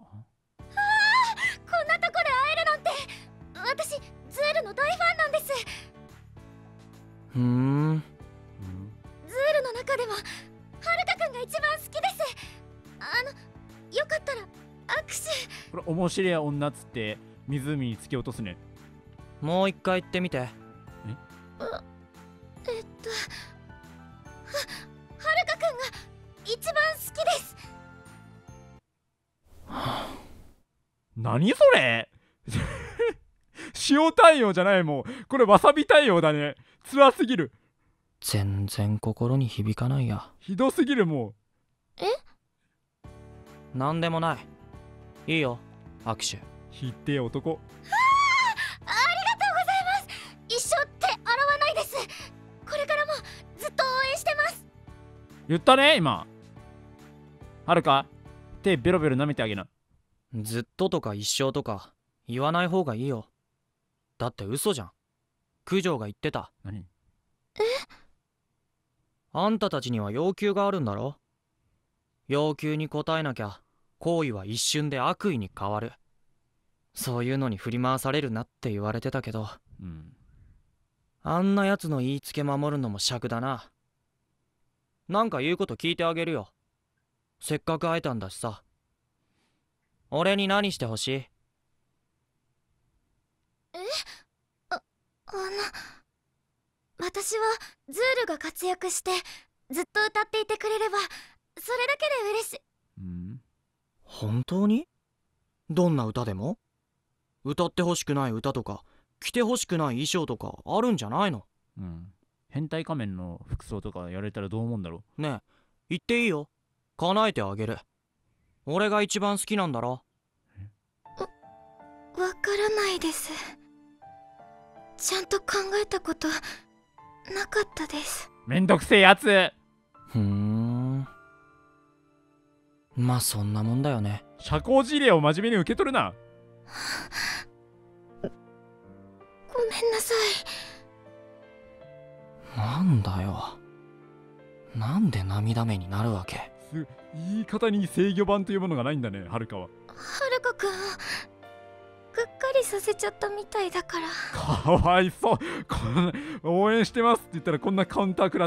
こんなとこで会えるなんて。私ズールの大ファンなんです。 ふーん、 ズールの中でもはるかくんが一番好きです。あの、よかったら握手。 これ面白い女っつって湖に突き落とすね。 もう一回言ってみて。 えあえっと は, はるかくんが一番好きです。 何それ塩対応じゃない、もうこれわさび対応だね。辛すぎる。 全然心に響かないや。 ひどすぎる。もうえ、 なんでもない。いいよ、握手。 ひって男。 ありがとうございます。一生手洗わないです。これからもずっと応援してます。 言ったね今。はるか、手ベロベロ舐めてあげな。 ずっととか一生とか言わない方がいいよ。だって嘘じゃん。九条が言ってた。 何？ え？ あんたたちには要求があるんだろ。要求に応えなきゃ行為は一瞬で悪意に変わる。そういうのに振り回されるなって言われてたけど、 うん、 あんなやつの言いつけ守るのも尺だな。なんか言うこと聞いてあげるよ。せっかく会えたんだしさ。俺に何してほしい？ え？あ、あの私はズールが活躍してずっと歌っていてくれればそれだけで嬉しい。 うん、 本当に？どんな歌でも？歌ってほしくない歌とか着てほしくない衣装とかあるんじゃないの？ うん。変態仮面の服装とかやれたらどう思うんだろう？ねえ、言っていいよ。叶えてあげる。俺が一番好きなんだろ。 わからないです。ちゃんと考えたことなかったです。 めんどくせえやつ。 ふーん。まあそんなもんだよね。 社交辞令を真面目に受け取るな。 ごめんなさい。なんだよ。なんで涙目になるわけ？ 言い方に制御盤というものがないんだね、はるかは。 はるかくんがっかりさせちゃったみたいだから。 かわいそう。こんな応援してますって言ったらこんなカウンター食らって。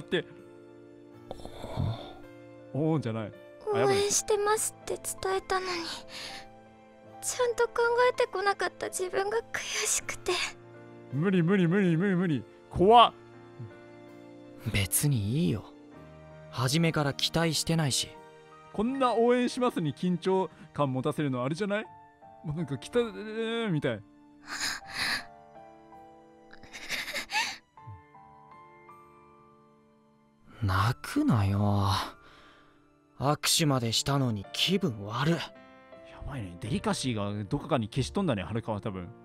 おおんじゃない。 応援してますって伝えたのにちゃんと考えてこなかった自分が悔しくて。 無理無理無理無理無理。怖っ。 別にいいよ。初めから期待してないし。 こんな応援しますに緊張感持たせるのあれじゃない？もうなんか来たーみたい。 泣くなよ。握手までしたのに気分悪い。やばいね。デリカシーがどこかに消し飛んだね、はるかは多分。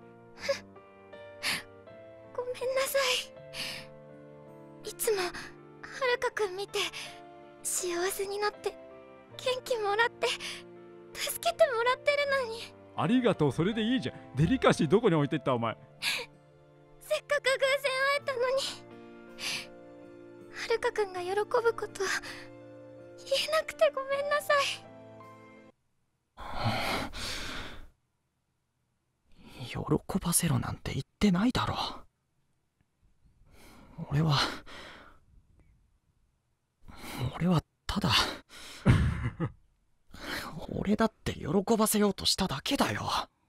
ごめんなさい。いつもはるかくん見て幸せになって元気もらって助けてもらってるのに。 ありがとう、それでいいじゃん。デリカシーどこに置いてったお前。 せっかく偶然会えたのにはるかくんが喜ぶこと言えなくてごめんなさい。喜ばせろなんて言ってないだろ。俺は俺はただ俺だって喜ばせようとしただけだよ。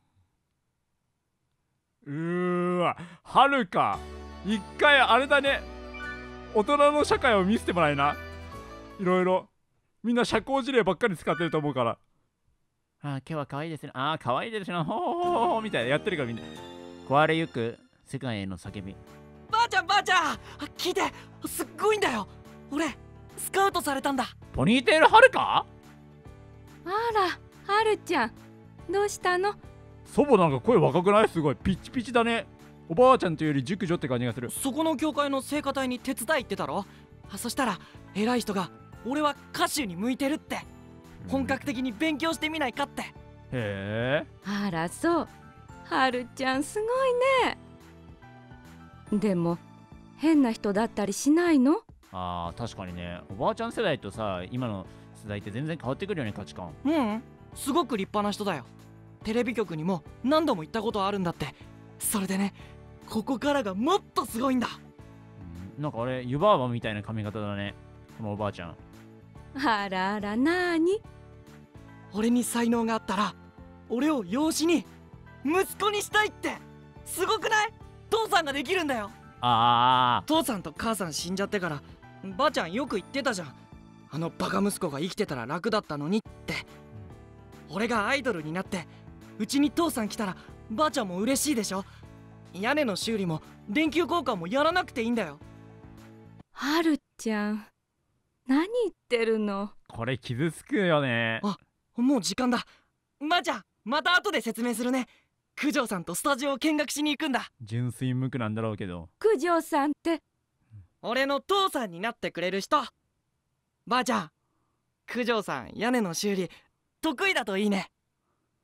うーわ、はるか一回あれだね、大人の社会を見せてもらいな。いろいろみんな社交辞令ばっかり使ってると思うから。ああ、今日は可愛いですね。ああ、可愛いですね。ほほほほほみたいなやってるからみんな。壊れゆく世界への叫び。 ばあちゃんばあちゃん、聞いて、すっごいんだよ。俺スカウトされたんだ。 ポニーテールはるか？ あら、はるちゃん、どうしたの？ 祖母なんか声若くない？すごいピッチピチだね。おばあちゃんというより熟女って感じがする。 そこの教会の聖歌隊に手伝い行ってたろ。そしたら偉い人が俺は歌手に向いてるって本格的に勉強してみないかって。へえ。 あらそう。はるちゃんすごいね。でも変な人だったりしないの？ あー、確かにね。おばあちゃん世代とさ、今の世代って全然変わってくるよね、価値観。 うん、すごく立派な人だよ。テレビ局にも何度も行ったことあるんだって。それでね、ここからがもっとすごいんだ。 うん、なんかあれ湯婆婆みたいな髪型だね、このおばあちゃん。 あらあら、なーに？ 俺に才能があったら俺を養子に息子にしたいって。すごくない？父さんができるんだよ。 ああ、 父さんと母さん死んじゃってからばあちゃんよく言ってたじゃん。あのバカ息子が生きてたら楽だったのにって。俺がアイドルになってうちに父さん来たらばあちゃんも嬉しいでしょ。屋根の修理も電球交換もやらなくていいんだよ。 はるちゃん、何言ってるの？ これ傷つくよね。 あ、もう時間だ。ばあちゃん、また後で説明するね。九条さんとスタジオを見学しに行くんだ。 純粋無垢なんだろうけど。 九条さんって俺の父さんになってくれる人。ばあちゃん、九条さん屋根の修理得意だといいね。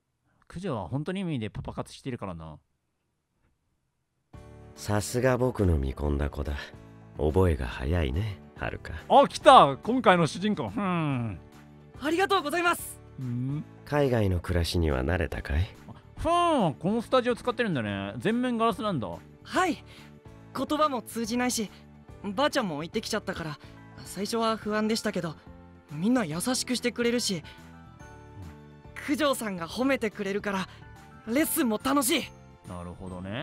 九条は本当に意味でパパ活してるからな。 さすが僕の見込んだ子だ。覚えが早いね、はるか。 あ、来た今回の主人公。ふん。 ありがとうございます。 ん海外の暮らしには慣れたかい？ ふん、このスタジオ使ってるんだね。全面ガラスなんだ。 はい。言葉も通じないし、ばあちゃんも行ってきちゃったから最初は不安でしたけど、みんな優しくしてくれるし、九条さんが褒めてくれるからレッスンも楽しい。 なるほどね。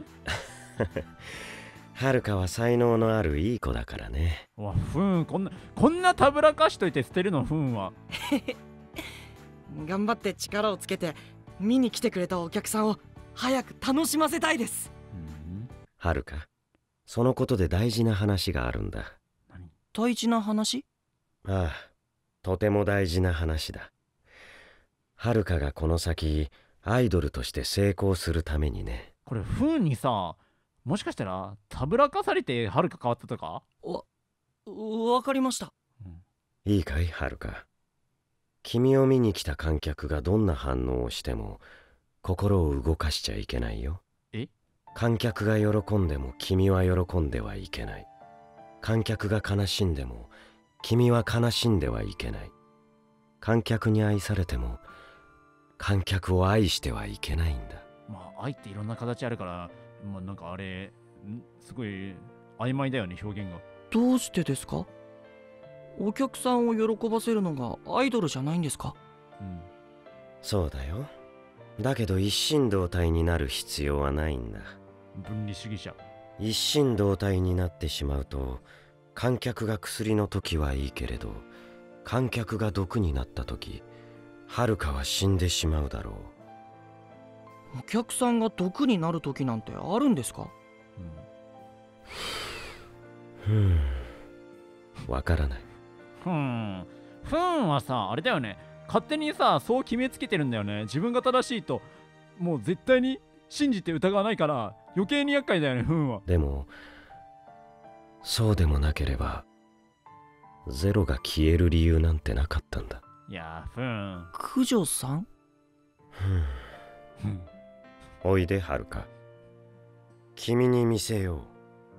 はるかは才能のあるいい子だからね。 わ、ふん、こんなこんなたぶらかしといて捨てるの、ふんは。 頑張って力をつけて見に来てくれたお客さんを早く楽しませたいです。 はるか、そのことで大事な話があるんだ。 大事な話？ ああ、とても大事な話だ。はるかがこの先アイドルとして成功するためにね。 これふんにさ、もしかしたらたぶらかされてはるか変わったとか？ わ、わかりました。 いいかい、はるか。君を見に来た観客がどんな反応をしても心を動かしちゃいけないよ。 え？ 観客が喜んでも君は喜んではいけない。観客が悲しんでも君は悲しんではいけない。観客に愛されても観客を愛してはいけないんだ。 まあ愛っていろんな形あるから、まあなんかあれすごい曖昧だよね、表現が。 どうしてですか？お客さんを喜ばせるのがアイドルじゃないんですか？ うん、そうだよ。だけど一心同体になる必要はないんだ。 分離主義者。 一心同体になってしまうと、観客が薬の時はいいけれど、観客が毒になった時、はるかは死んでしまうだろう。お客さんが毒になる時なんてあるんですか？ うん、ふん、わからない。 ふん、ふんはさ、あれだよね。勝手にさ、そう決めつけてるんだよね。自分が正しいともう絶対に信じて疑わないから余計に厄介だよね、ふんは。 でもそうでもなければゼロが消える理由なんてなかったんだ。 いやー、ふん。 九条さん？ ふん。おいで、はるか。君に見せよ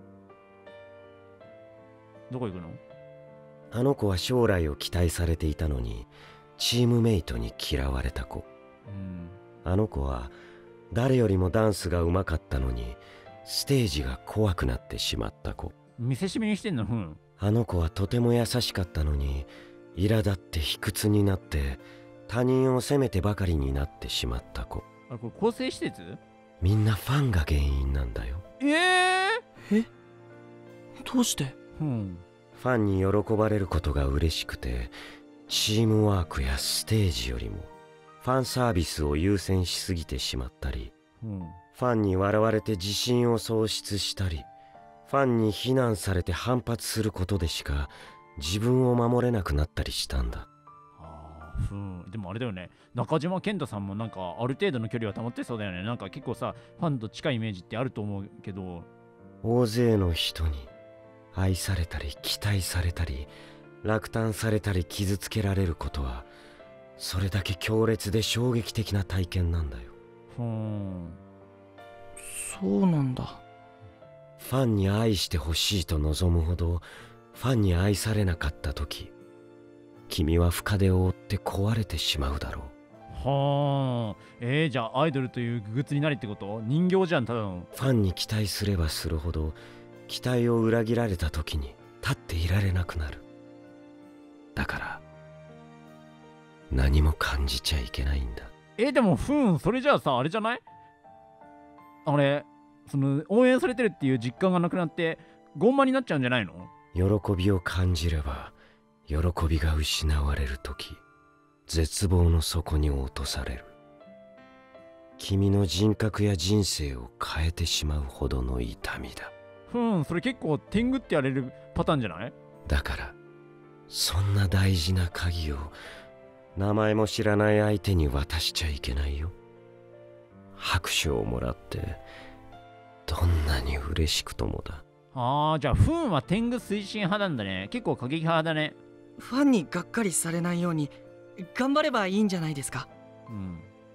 う。どこ行くの？ あの子は将来を期待されていたのにチームメイトに嫌われた子。 うん、 あの子は誰よりもダンスがうまかったのにステージが怖くなってしまった子。 見せしめにしてんの？ふん。 あの子はとても優しかったのに苛立って卑屈になって他人を責めてばかりになってしまった子。 あれ、これ更生施設？ みんなファンが原因なんだよ。 えー、 えどうして？ ふん。 ファンに喜ばれることが嬉しくてチームワークやステージよりもファンサービスを優先しすぎてしまったり、 うん、 ファンに笑われて自信を喪失したり、ファンに非難されて反発することでしか自分を守れなくなったりしたんだ。 あー、ふん。でもあれだよね、中島健太さんもなんかある程度の距離は保ってそうだよね。なんか結構さ、ファンと近いイメージってあると思うけど。 大勢の人に愛されたり期待されたり落胆されたり傷つけられることはそれだけ強烈で衝撃的な体験なんだよ。 ふーん。 そうなんだ。 ファンに愛してほしいと望むほどファンに愛されなかった時、君は深手を負って壊れてしまうだろう。 はあ。えー、じゃあアイドルという具物になりってこと？人形じゃん、ただの。 ファンに期待すればするほど期待を裏切られた時に立っていられなくなる。だから何も感じちゃいけないんだ。 え、でもふん、それじゃあさ、あれじゃない？あれ、その応援されてるっていう実感がなくなって傲慢になっちゃうんじゃないの？ 喜びを感じれば喜びが失われる時、絶望の底に落とされる。君の人格や人生を変えてしまうほどの痛みだ。 ふん、それ結構天狗ってやれるパターンじゃない？ だからそんな大事な鍵を名前も知らない相手に渡しちゃいけないよ。拍手をもらってどんなに嬉しくともだ。 あー、じゃあフンは天狗推進派なんだね。結構過激派だね。 ファンにがっかりされないように頑張ればいいんじゃないですか。 うん。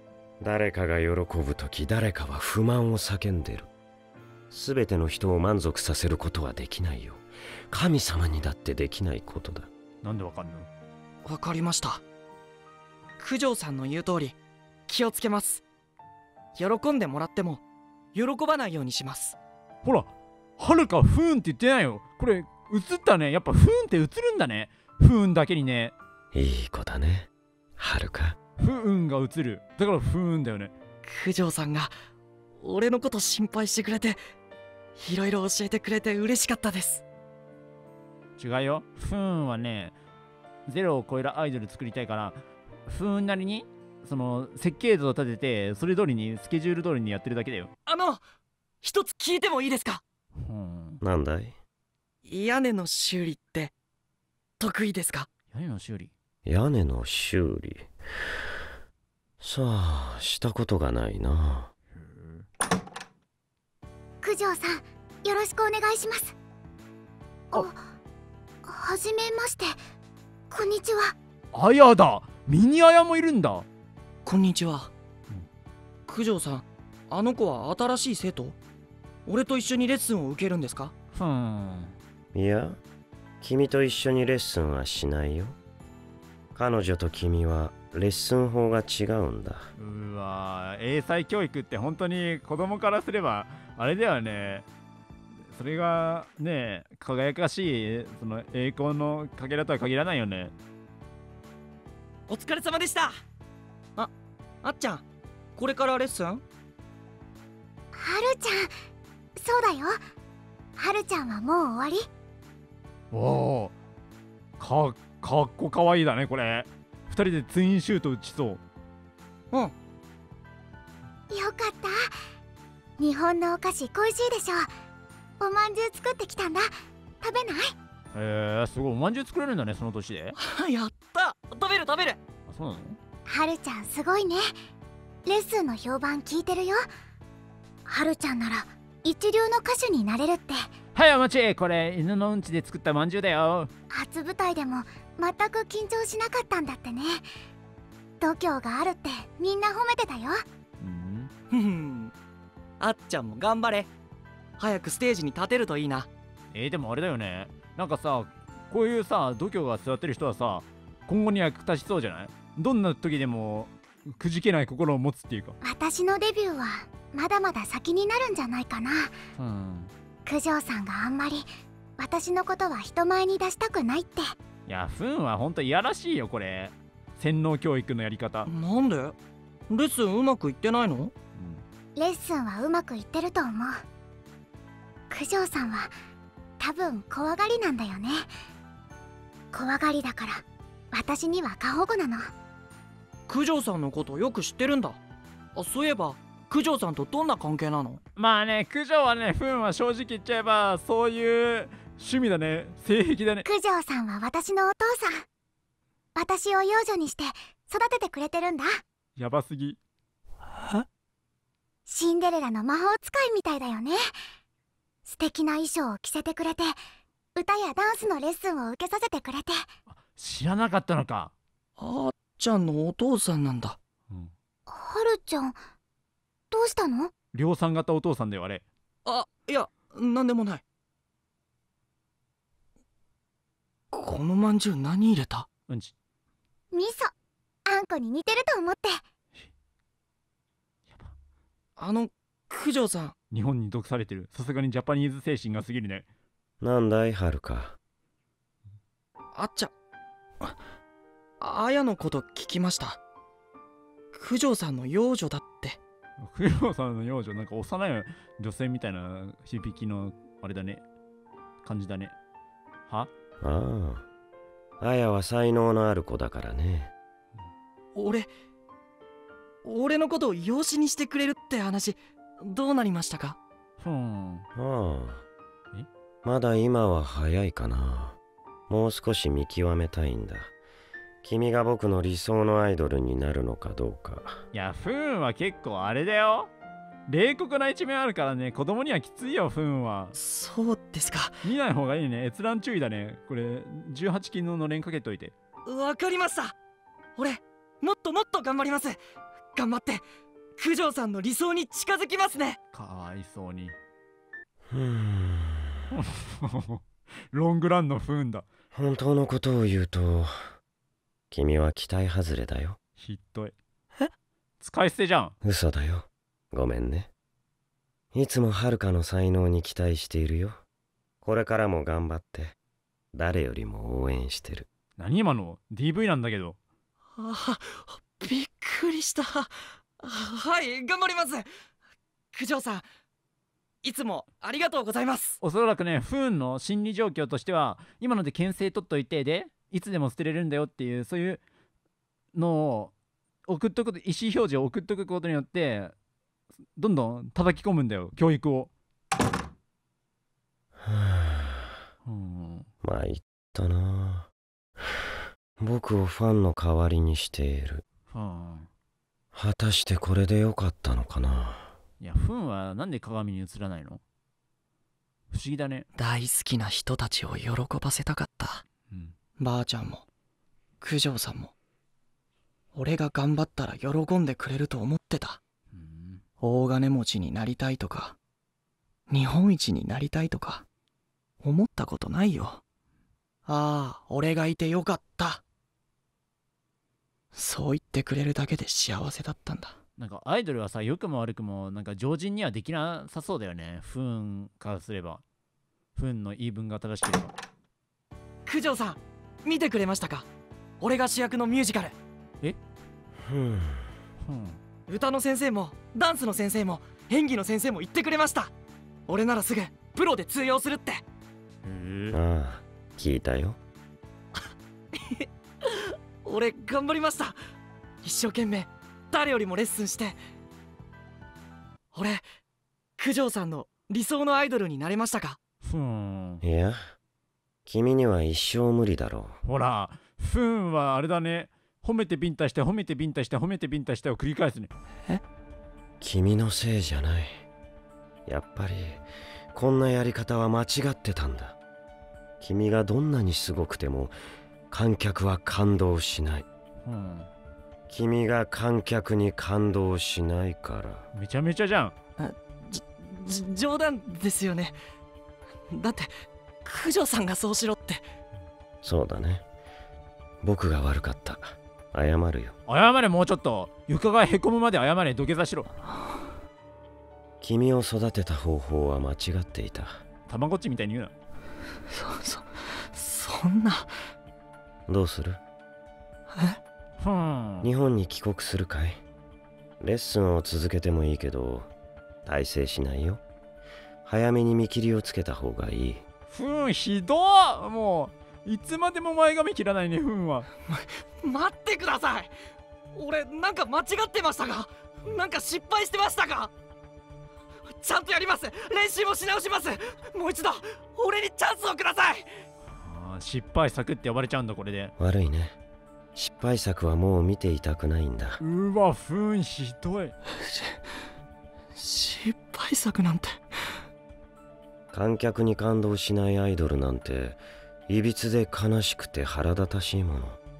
誰かが喜ぶとき誰かは不満を叫んでる。すべての人を満足させることはできないよ。神様にだってできないことだ。 なんでわかんの？ わかりました。九条さんの言う通り気をつけます。喜んでもらっても喜ばないようにします。 ほら、はるかふーんって言ってないよ。これ映ったね。やっぱふーんって映るんだね。ふーんだけにね。 いい子だね、はるか。 ふーんが映る。だからふーんだよね。 九条さんが俺のこと心配してくれて、いろいろ教えてくれて嬉しかったです。 違うよ。ふーんはね、ゼロを超えるアイドル作りたいから、ふーんなりにその設計図を立てて、それ通りにスケジュール通りにやってるだけだよ。 あの一つ聞いてもいいですか？ うん、 なんだい？ 屋根の修理って得意ですか？ 屋根の修理？ 屋根の修理。さあ、したことがないな。 九条さん、よろしくお願いします。あ、はじめまして。こんにちは。 あやだ、ミニアヤもいるんだ。 こんにちは。九条さん、あの子は新しい生徒？俺と一緒にレッスンを受けるんですか？ ふん。 いや、君と一緒にレッスンはしないよ。彼女と君はレッスン法が違うんだ。 うわ、英才教育って本当に子供からすればあれだよね。それがね、輝かしいその栄光のかけらとは限らないよね。 お疲れ様でした。あ、あっちゃん、これからレッスン？はるちゃん、そうだよ。はるちゃんはもう終わり？ おお、かかっこかわいいだねこれ。ふたりでツインシュート打ちそう。 うん。 よかった。日本のお菓子恋しいでしょ。おまんじゅう作ってきたんだ。食べない？ へえ、すごい。おまんじゅう作れるんだね、その年で。 やった、食べる食べる。 あ、そうなの？ はるちゃんすごいね。レッスンの評判聞いてるよ。はるちゃんなら一流の歌手になれるって。 はい、お待ち。これ犬のうんちで作ったまんじゅうだよ。 初舞台でも全く緊張しなかったんだってね。度胸があるってみんな褒めてたよ。 うん。あっちゃんも頑張れ。早くステージに立てるといいな。 えー、でもあれだよね。なんかさ、こういうさ、度胸が座ってる人はさ、今後に役立ちそうじゃない？どんな時でもくじけない心を持つっていうか。 私のデビューはまだまだ先になるんじゃないかな。 うん。 九条さんがあんまり私のことは人前に出したくないって。 いや、フンはほんといやらしいよこれ。洗脳教育のやり方。 なんで？レッスンうまくいってないの？ うん、レッスンはうまくいってると思う。九条さんは多分怖がりなんだよね。怖がりだから私には過保護なの。 九条さんのことよく知ってるんだ。あ、そういえば九条さんとどんな関係なの？ まあね、九条はね、フンは正直言っちゃえばそういう趣味だね、性癖だね。 九条さんは私のお父さん。私を養女にして育ててくれてるんだ。 やばすぎ。 は？ シンデレラの魔法使いみたいだよね。素敵な衣装を着せてくれて、歌やダンスのレッスンを受けさせてくれて。 知らなかったのか。 あっちゃんのお父さんなんだ。 うん、 はるちゃん、どうしたの？ 量産型お父さんだよあれ。 あ、いや、なんでもない。このまんじゅう何入れた？ うんち。 味噌。あんこに似てると思って。 あの九条さん、 日本に毒されてる。さすがにジャパニーズ精神が過ぎるね。 なんだい、はるか。 あっちゃん、あやのこと聞きました。九条さんの養女だって。 九条さんの養女、なんか幼い女性みたいな響きのあれだね、感じだね。は？ ああ、あやは才能のある子だからね。 俺俺のことを養子にしてくれるって話どうなりましたか？ ふん。 ああ、え？まだ今は早いかな。もう少し見極めたいんだ。君が僕の理想のアイドルになるのかどうか。 いや、フンは結構あれだよ。冷酷な一面あるからね、子供にはきついよ、フンは。 そうですか。 見ない方がいいね。閲覧注意だね。これじゅうはちきんののれんかけといて。 わかりました。俺もっともっと頑張ります。頑張って九条さんの理想に近づきますね。 かわいそうに。 ふーんロングランの不運だ。 本当のことを言うと君は期待外れだよ。 ひどい。え、使い捨てじゃん。 嘘だよ。ごめんね。いつもはるかの才能に期待しているよ。これからも頑張って誰よりも応援してる。 何今の ディーブイ なんだけど。 あ、びっくりした。はい、頑張ります。九条さん、いつもありがとうございます。 おそらくね、不運の心理状況としては、今ので牽制取っといて、でいつでも捨てれるんだよっていう、そういうのを送っとく、意思表示を送っとくことによってどんどん叩き込むんだよ、教育を。 うん、参ったな。僕をファンの代わりにしている。はあ、果たしてこれでよかったのかな。 いや、フンはなんで鏡に映らないの？不思議だね。 大好きな人たちを喜ばせたかった、うん、ばあちゃんも九条さんも俺が頑張ったら喜んでくれると思ってた、うん、大金持ちになりたいとか日本一になりたいとか思ったことないよ。ああ、俺がいてよかった、そう言ってくれるだけで幸せだったんだ。 なんかアイドルはさ、良くも悪くもなんか常人にはできなさそうだよね。不運からすれば、不運の言い分が正しければ。 九条さん、見てくれましたか？俺が主役のミュージカル。 え？ ふん歌の先生もダンスの先生も演技の先生も言ってくれました。俺ならすぐプロで通用するって。 ああ、聞いたよ。 俺頑張りました。一生懸命誰よりもレッスンして。俺九条さんの理想のアイドルになれましたか？ ふん。 いや、君には一生無理だろう。ほら、ふんはあれだね。褒めてビンタして褒めてビンタして褒めてビンタしてを繰り返すね。 え？ 君のせいじゃない。やっぱりこんなやり方は間違ってたんだ。君がどんなにすごくても観客は感動しない、うん、君が観客に感動しないから。 めちゃめちゃじゃん。 じじ冗談ですよね。だって九条さんがそうしろって。 そうだね、僕が悪かった。謝るよ。 謝れ、もうちょっと。床がへこむまで謝れ。土下座しろ。 君を育てた方法は間違っていた。 たまごっちみたいに言うな。 そ、そ、そんな。 どうする？ え？ ふん。 日本に帰国するかい？レッスンを続けてもいいけど大成しないよ。早めに見切りをつけた方がいい。 ふん、ひどっ。もういつまでも前髪切らないね、ふんは。 ま、待ってください。俺なんか間違ってましたか？なんか失敗してましたか？ちゃんとやります。練習もし直します。もう一度俺にチャンスをください。 あ、失敗作って呼ばれちゃうんだ、これで。 悪いね、失敗作はもう見ていたくないんだ。 うわ、ふん、ひどい。 失敗作なんて。 観客に感動しないアイドルなんていびつで悲しくて腹立たしいもの。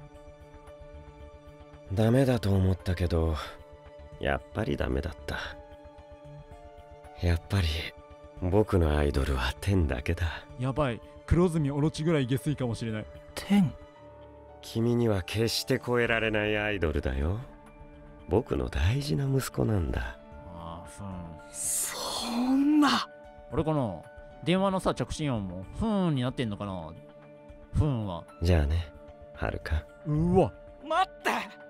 ダメだと思ったけどやっぱりダメだった。やっぱり僕のアイドルは天だけだ。 やばい、黒ずみオロチぐらい下水かもしれない。 天？ 君には決して超えられないアイドルだよ。僕の大事な息子なんだ。 ああ、ふん。 そんな。 あれかな、電話のさ、着信音もふーんになってんのかな。ふんは。 じゃあね、はるか。 うわ、 待って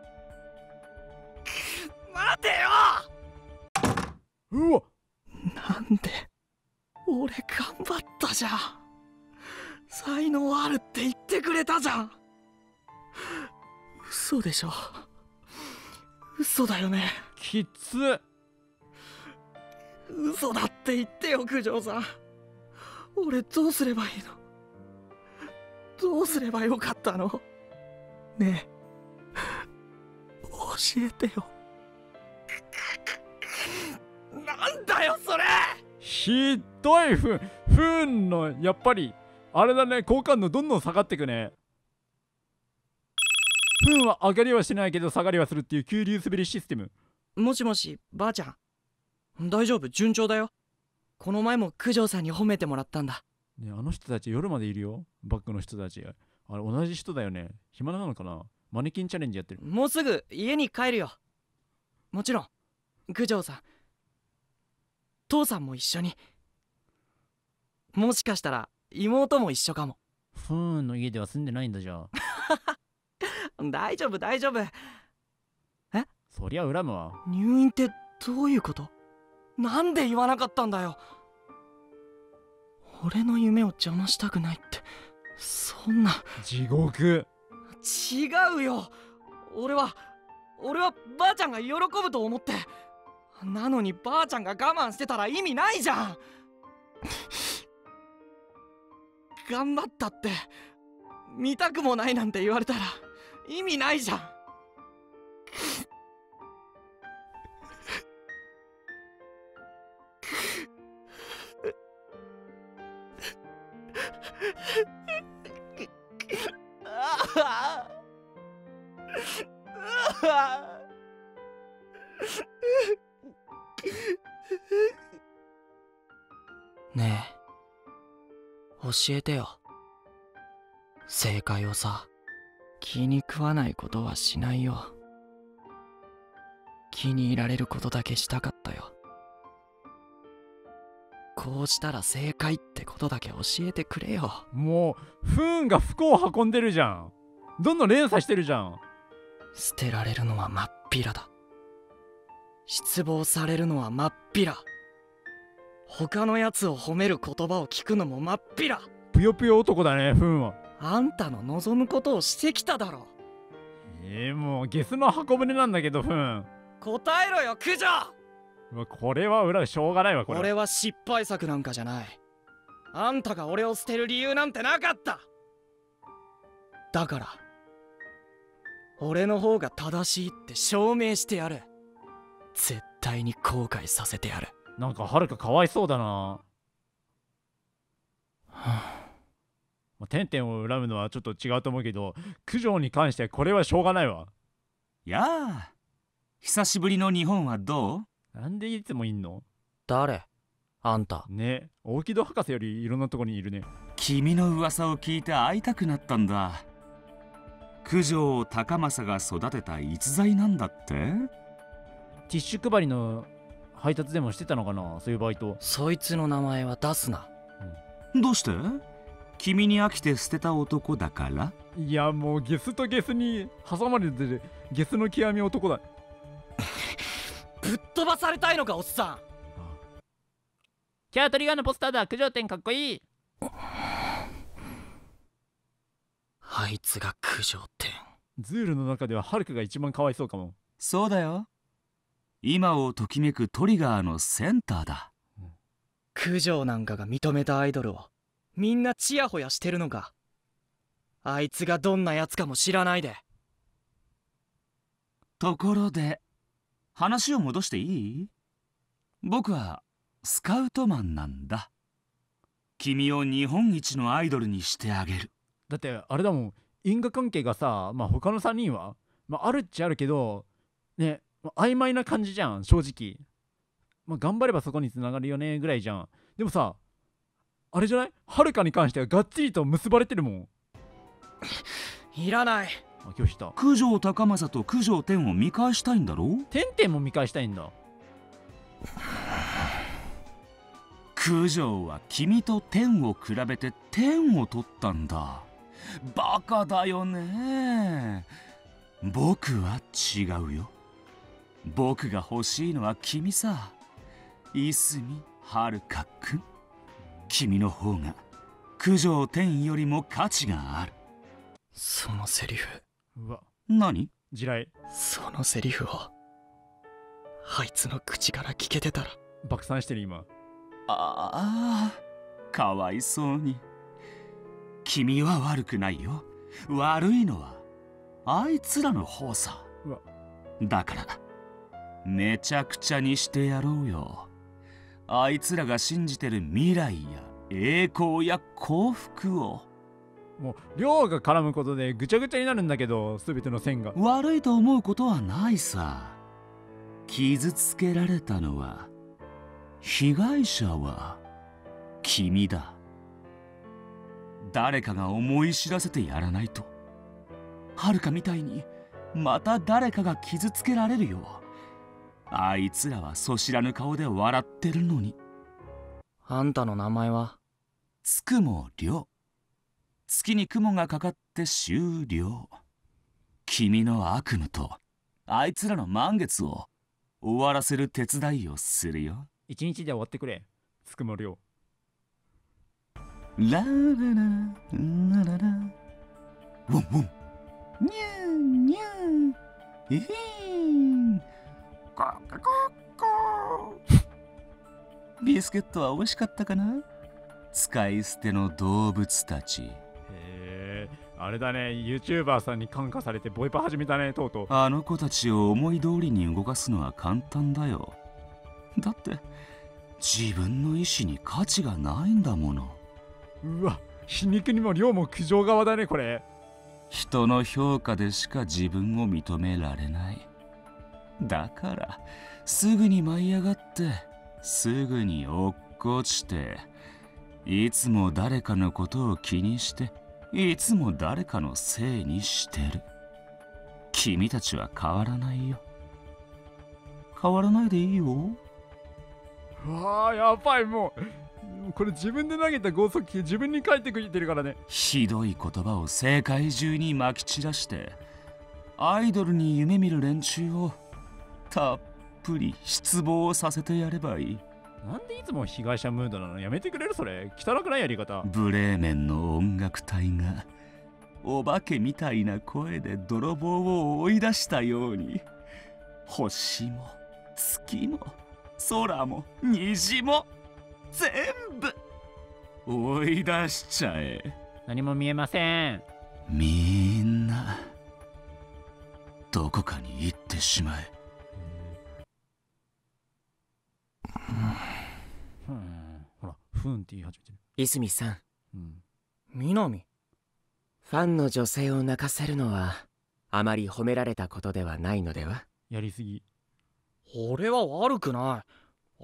待てよ。 うわ、 なんで俺頑張ったじゃん。才能あるって言ってくれたじゃん。嘘でしょ。嘘だよね。 きつ。 嘘だって言ってよ、九条さん。俺どうすればいいの？どうすればよかったの？ねえ、教えてよ。なんだよそれ。 ひどい。ふん、ふんのやっぱりあれだね、好感度どんどん下がってくね。ふんは上がりはしないけど下がりはするっていう急流滑りシステム。 もしもし、ばあちゃん。大丈夫、順調だよ。この前も九条さんに褒めてもらったんだ。 ね、あの人たち夜までいるよ。バックの人たち。あれ同じ人だよね。暇なのかな。マネキンチャレンジやってる。 もうすぐ家に帰るよ。もちろん九条さん、父さんも一緒に。もしかしたら妹も一緒かも。 フーンの家では住んでないんだじゃあ。 大丈夫大丈夫。え、 そりゃ恨むわ。 入院ってどういうこと？なんで言わなかったんだよ。俺の夢を邪魔したくないって、そんな。 地獄。 違うよ。俺は俺はばあちゃんが喜ぶと思って。なのにばあちゃんが我慢してたら意味ないじゃん。頑張ったって見たくもないなんて言われたら意味ないじゃん。ねえ、教えてよ。正解をさ。気に食わないことはしないよ。気に入られることだけしたかったよ。こうしたら正解ってことだけ教えてくれよ。 もう不運が不幸を運んでるじゃん。どんどん連鎖してるじゃん。 捨てられるのはまっぴらだ。失望されるのはまっぴら。他のやつを褒める言葉を聞くのもまっぴら。 ぷよぷよ男だね、不運は。 あんたの望むことをしてきただろ。 えー、もうゲスの箱舟なんだけど、不運。 答えろよ、九条。 これは裏しょうがないわ。これ俺は失敗作なんかじゃない。あんたが俺を捨てる理由なんてなかった。だから俺の方が正しいって証明してやる。絶対に後悔させてやる。 なんかはるかかわいそうだな。はあ、てんてんを恨むのはちょっと違うと思うけど、九条に関してはこれはしょうがないわ。 やあ、久しぶりの日本はどう？ なんでいつもいんの？ 誰？あんた。 ね、大木戸博士よりいろんなとこにいるね。 君の噂を聞いて会いたくなったんだ。九条高政が育てた逸材なんだって？ ティッシュ配りの配達でもしてたのかな、そういうバイト。 そいつの名前は出すな。 うん、どうして？君に飽きて捨てた男だから？ いや、もうゲスとゲスに挟まれてるゲスの極み男だ。 ぶっ飛ばされたいのか、おっさん。 キャートリガーのポスターだ。九条店かっこいい。 あいつが九条店。 ズールの中ではハルクが一番かわいそうかも。 そうだよ。今をときめくトリガーのセンターだ。 九条なんかが認めたアイドルをみんなチヤホヤしてるのか。あいつがどんなやつかも知らないで。 ところで話を戻していい？僕はスカウトマンなんだ。君を日本一のアイドルにしてあげる。 だってあれだもん、因果関係がさ、まあ他のさんにんは、まあ、あるっちゃあるけどね、まあ、曖昧な感じじゃん正直。まあ、頑張ればそこに繋がるよねぐらいじゃん。でもさ、あれじゃない？はるかに関してはがっちりと結ばれてるもん。 いらない。 あ、拒否した。 九条高政と九条天を見返したいんだろ？ 天天も見返したいんだ。 九条は君と天を比べて天を取ったんだ。バカだよね。僕は違うよ。僕が欲しいのは君さ。いすみはるかくん。君の方が九条天よりも価値がある。 そのセリフ。 うわ。 何？ 地雷。 そのセリフをあいつの口から聞けてたら。 爆散してる今。 ああ、かわいそうに。君は悪くないよ。悪いのはあいつらの方さ。 うわ。 だからめちゃくちゃにしてやろうよ。あいつらが信じてる未来や栄光や幸福を。 もう量が絡むことでぐちゃぐちゃになるんだけど、全ての線が。 悪いと思うことはないさ。 傷つけられたのは、被害者は君だ。誰かが思い知らせてやらないと、はるかみたいにまた誰かが傷つけられるよ。あいつらはそ知らぬ顔で笑ってるのに。 あんたの名前は？ つくもりょう。月に雲がかかって終了。君の悪夢とあいつらの満月を終わらせる手伝いをするよ。 一日で終わってくれ、つくもりょう。ラララララララウォンウォンニャンニャンえへんココココビスケットは美味しかったかな。使い捨ての動物たち。 へえ、あれだね、YouTuber さんに感化されてボイパ始めたね、とうとう。 あの子たちを思い通りに動かすのは簡単だよ。だって自分の意志に価値がないんだもの。 うわ、皮肉にも量も苦情側だね、これ。 人の評価でしか自分を認められない。だからすぐに舞い上がってすぐに落っこちて、いつも誰かのことを気にしていつも誰かのせいにしてる。君たちは変わらないよ。変わらないでいいよ。 うわー、やばい、もうこれ自分で投げた剛速球自分に返ってくれてるからね。 ひどい言葉を世界中にまき散らしてアイドルに夢見る連中をたっぷり失望させてやればいい。 なんでいつも被害者ムードなの？やめてくれる？それ汚くないやり方。 ブレーメンの音楽隊がお化けみたいな声で泥棒を追い出したように、星も月も空も虹も全部追い出しちゃえ。 何も見えません。 みんなどこかに行ってしまえ。 うん、ほら、ふんって言い始めてる。 泉さん、 うん、 南。 ファンの女性を泣かせるのはあまり褒められたことではないのでは？ やりすぎ。 俺は悪くない。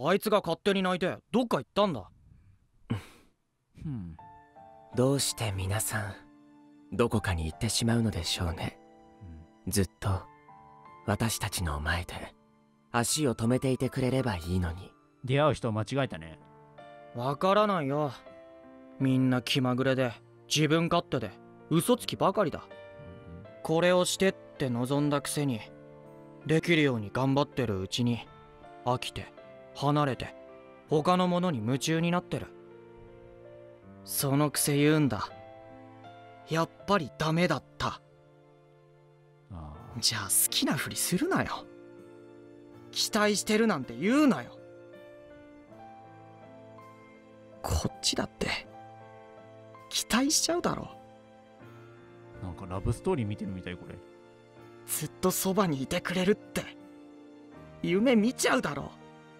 あいつが勝手に泣いてどっか行ったんだ。 うん、 どうして皆さんどこかに行ってしまうのでしょうね。うん、ずっと私たちの前で足を止めていてくれればいいのに。 出会う人を間違えたね。 わからないよ。みんな気まぐれで自分勝手で嘘つきばかりだ。うん、これをしてって望んだくせにできるように頑張ってるうちに飽きて離れて他のものに夢中になってる。そのくせ言うんだ。やっぱりダメだった。 あじゃあ好きなふりするなよ。期待してるなんて言うなよ。こっちだって期待しちゃうだろ。 なんかラブストーリー見てるみたい。これずっとそばにいてくれるって夢見ちゃうだろ。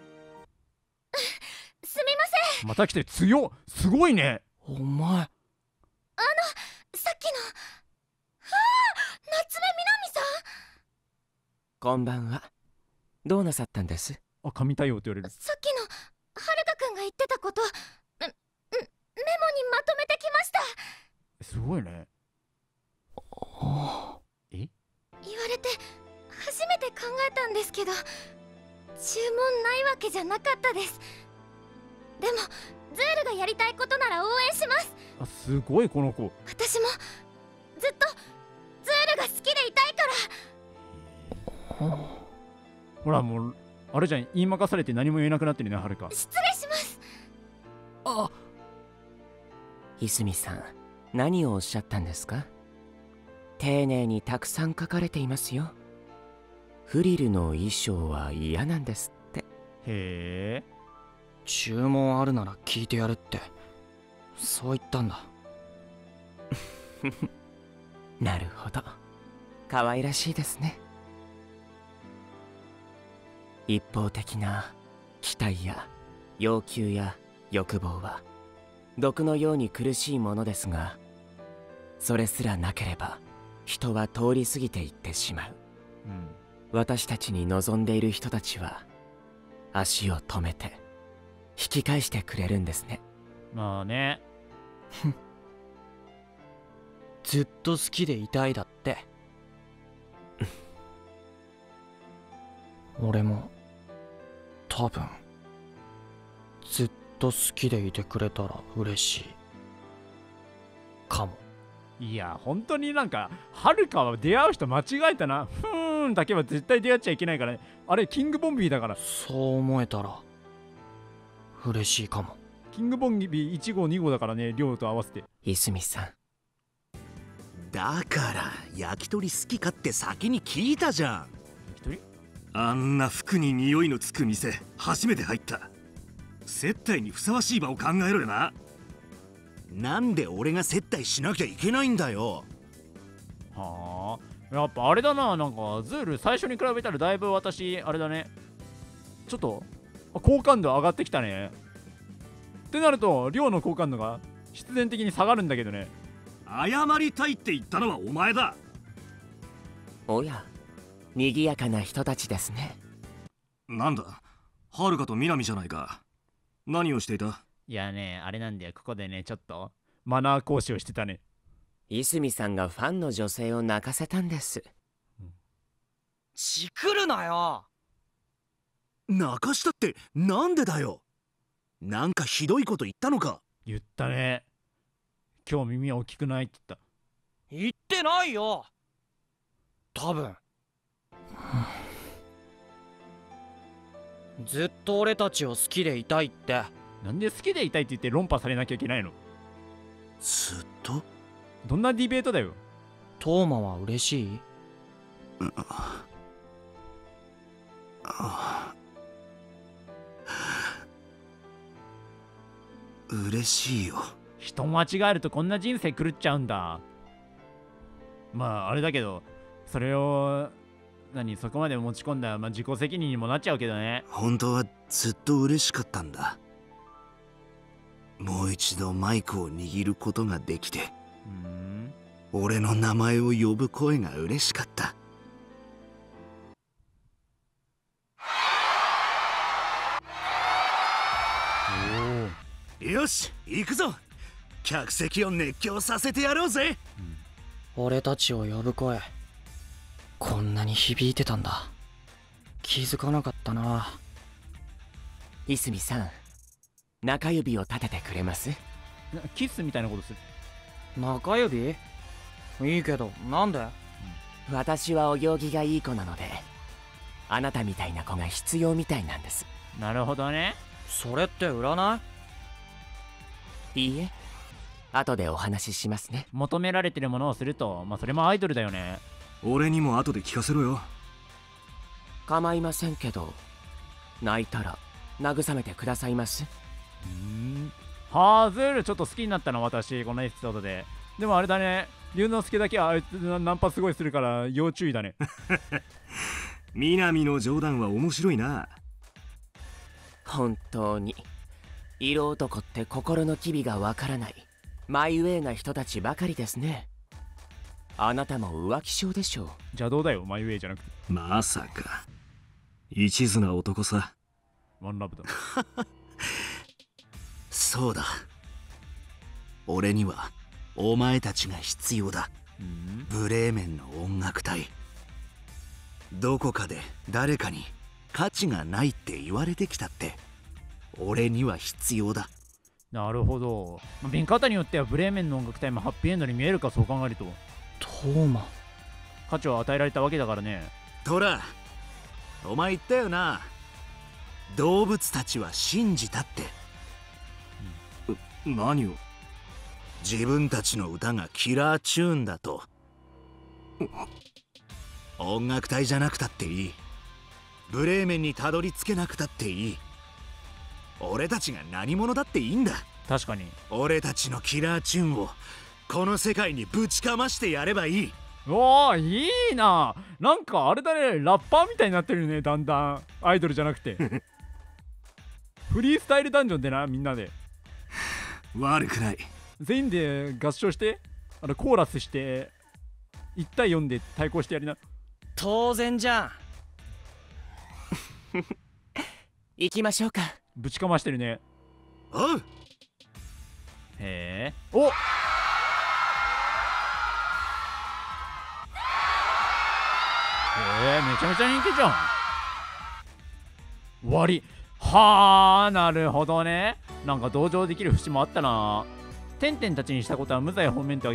すみません。 また来て、強っ、すごいね。 お前、あのさっきの、はあ、夏目みなみさん。 こんばんは。どうなさったんです？ あ、神対応って言われる。 さっきのはるかくんが言ってたことメメモにまとめてきました。 すごいね。え？ 言われて初めて考えたんですけど、注文ないわけじゃなかったです。でもズールがやりたいことなら応援します。 あ、すごいこの子。 私もずっとズールが好きでいたいから。 ほらもうあれじゃん、言い任されて何も言えなくなってるね、はるか。 失礼します。 あ、 泉さん、何をおっしゃったんですか？丁寧にたくさん書かれていますよ。フリルの衣装は嫌なんですって。 へえ。 注文あるなら聞いてやるってそう言ったんだ。 なるほど、可愛らしいですね。一方的な期待や要求や欲望は毒のように苦しいものですが、それすらなければ人は通り過ぎていってしまう。 うん、 私たちに望んでいる人たちは足を止めて引き返してくれるんですね。 まあね。 ずっと好きでいたいだって俺も多分ずっと好きでいてくれたら嬉しいかも。 いや本当になんかはるかは出会う人間違えたな。ふーんだけは絶対出会っちゃいけないからね。あれキングボンビーだから。 そう思えたら嬉しいかも。 キングボンビーいち号に号だからね、亮と合わせて。 いすみさん、 だから焼き鳥好きかって先に聞いたじゃん。 焼き鳥？ あんな服に匂いのつく店初めて入った。接待にふさわしい場を考えろよな。 なんで俺が接待しなきゃいけないんだよ。 はあ、やっぱあれだな。なんかズール最初に比べたらだいぶ私あれだね、ちょっと好感度上がってきたね。ってなると亮の好感度が必然的に下がるんだけどね。 謝りたいって言ったのはお前だ。 おや、賑やかな人たちですね。 なんだ、はるかとみなみじゃないか。何をしていた？ いやね、あれなんだよ、ここでね、ちょっとマナー講師をしてたね。 いすみさんがファンの女性を泣かせたんです。 チクるなよ。 泣かしたってなんでだよ。なんかひどいこと言ったのか？ 言ったね。今日耳大きくないって言った。 言ってないよ多分。ずっと俺たちを好きでいたいって。 なんで好きでいたいって言って論破されなきゃいけないの？ ずっと？ どんなディベートだよ。 トーマは嬉しい？ ああ、嬉しいよ。 人間違えるとこんな人生狂っちゃうんだ。まああれだけど、それを何そこまで持ち込んだ、まあ、自己責任にもなっちゃうけどね。 本当はずっと嬉しかったんだ。もう一度マイクを握ることができて、 うん、 俺の名前を呼ぶ声が嬉しかった。よし行くぞ。客席を熱狂させてやろうぜ、 うん、俺たちを呼ぶ声こんなに響いてたんだ。気づかなかったな。 いすみさん、中指を立ててくれます？ キスみたいなことする。 中指？いいけどなんで？ 私はお行儀がいい子なので、あなたみたいな子が必要みたいなんです。 なるほどね。 それって占い？いいえ、後でお話ししますね。 求められてるものをすると、まあそれもアイドルだよね。 俺にも後で聞かせろよ。 構いませんけど、泣いたら慰めてくださいます？ うーん、はあ、ズールちょっと好きになったの私、このエピソードで。でもあれだね、龍之介だけはあいつナンパすごいするから要注意だね。 南の冗談は面白いな。 本当に色男って心の機微がわからないマイウェイな人たちばかりですね。あなたも浮気症でしょう。 邪道だよ、マイウェイじゃなくて。 まさか一途な男さ。 ワンラブだ。 そうだ、俺にはお前たちが必要だ。ブレーメンの音楽隊。どこかで誰かに価値がないって言われてきたって俺には必要だ。 なるほど。見方によってはブレーメンの音楽隊もハッピーエンドに見えるか、そう考えると。 トーマ、 価値を与えられたわけだからね。 トラ、お前言ったよな、動物たちは信じたって。 何を？ 自分たちの歌がキラーチューンだと。音楽隊じゃなくたっていい、ブレーメンにたどり着けなくたっていい、俺たちが何者だっていいんだ。 確かに俺たちのキラーチューンをこの世界にぶちかましてやればいい。 おー、いいな。なんかあれだね、ラッパーみたいになってるね、だんだん。アイドルじゃなくて。フリースタイルダンジョンでな、みんなで。 悪くない。 全員で合唱して、あのコーラスして、いち対よんで対抗してやりな。 当然じゃん。 行きましょうか。 ぶちかましてるね。 おう。 へえ。おっ、えー、めちゃめちゃ人気じゃん。終わり。はあ、なるほどね。なんか同情できる節もあったな。テンテンたちにしたことは無罪放免ってわけ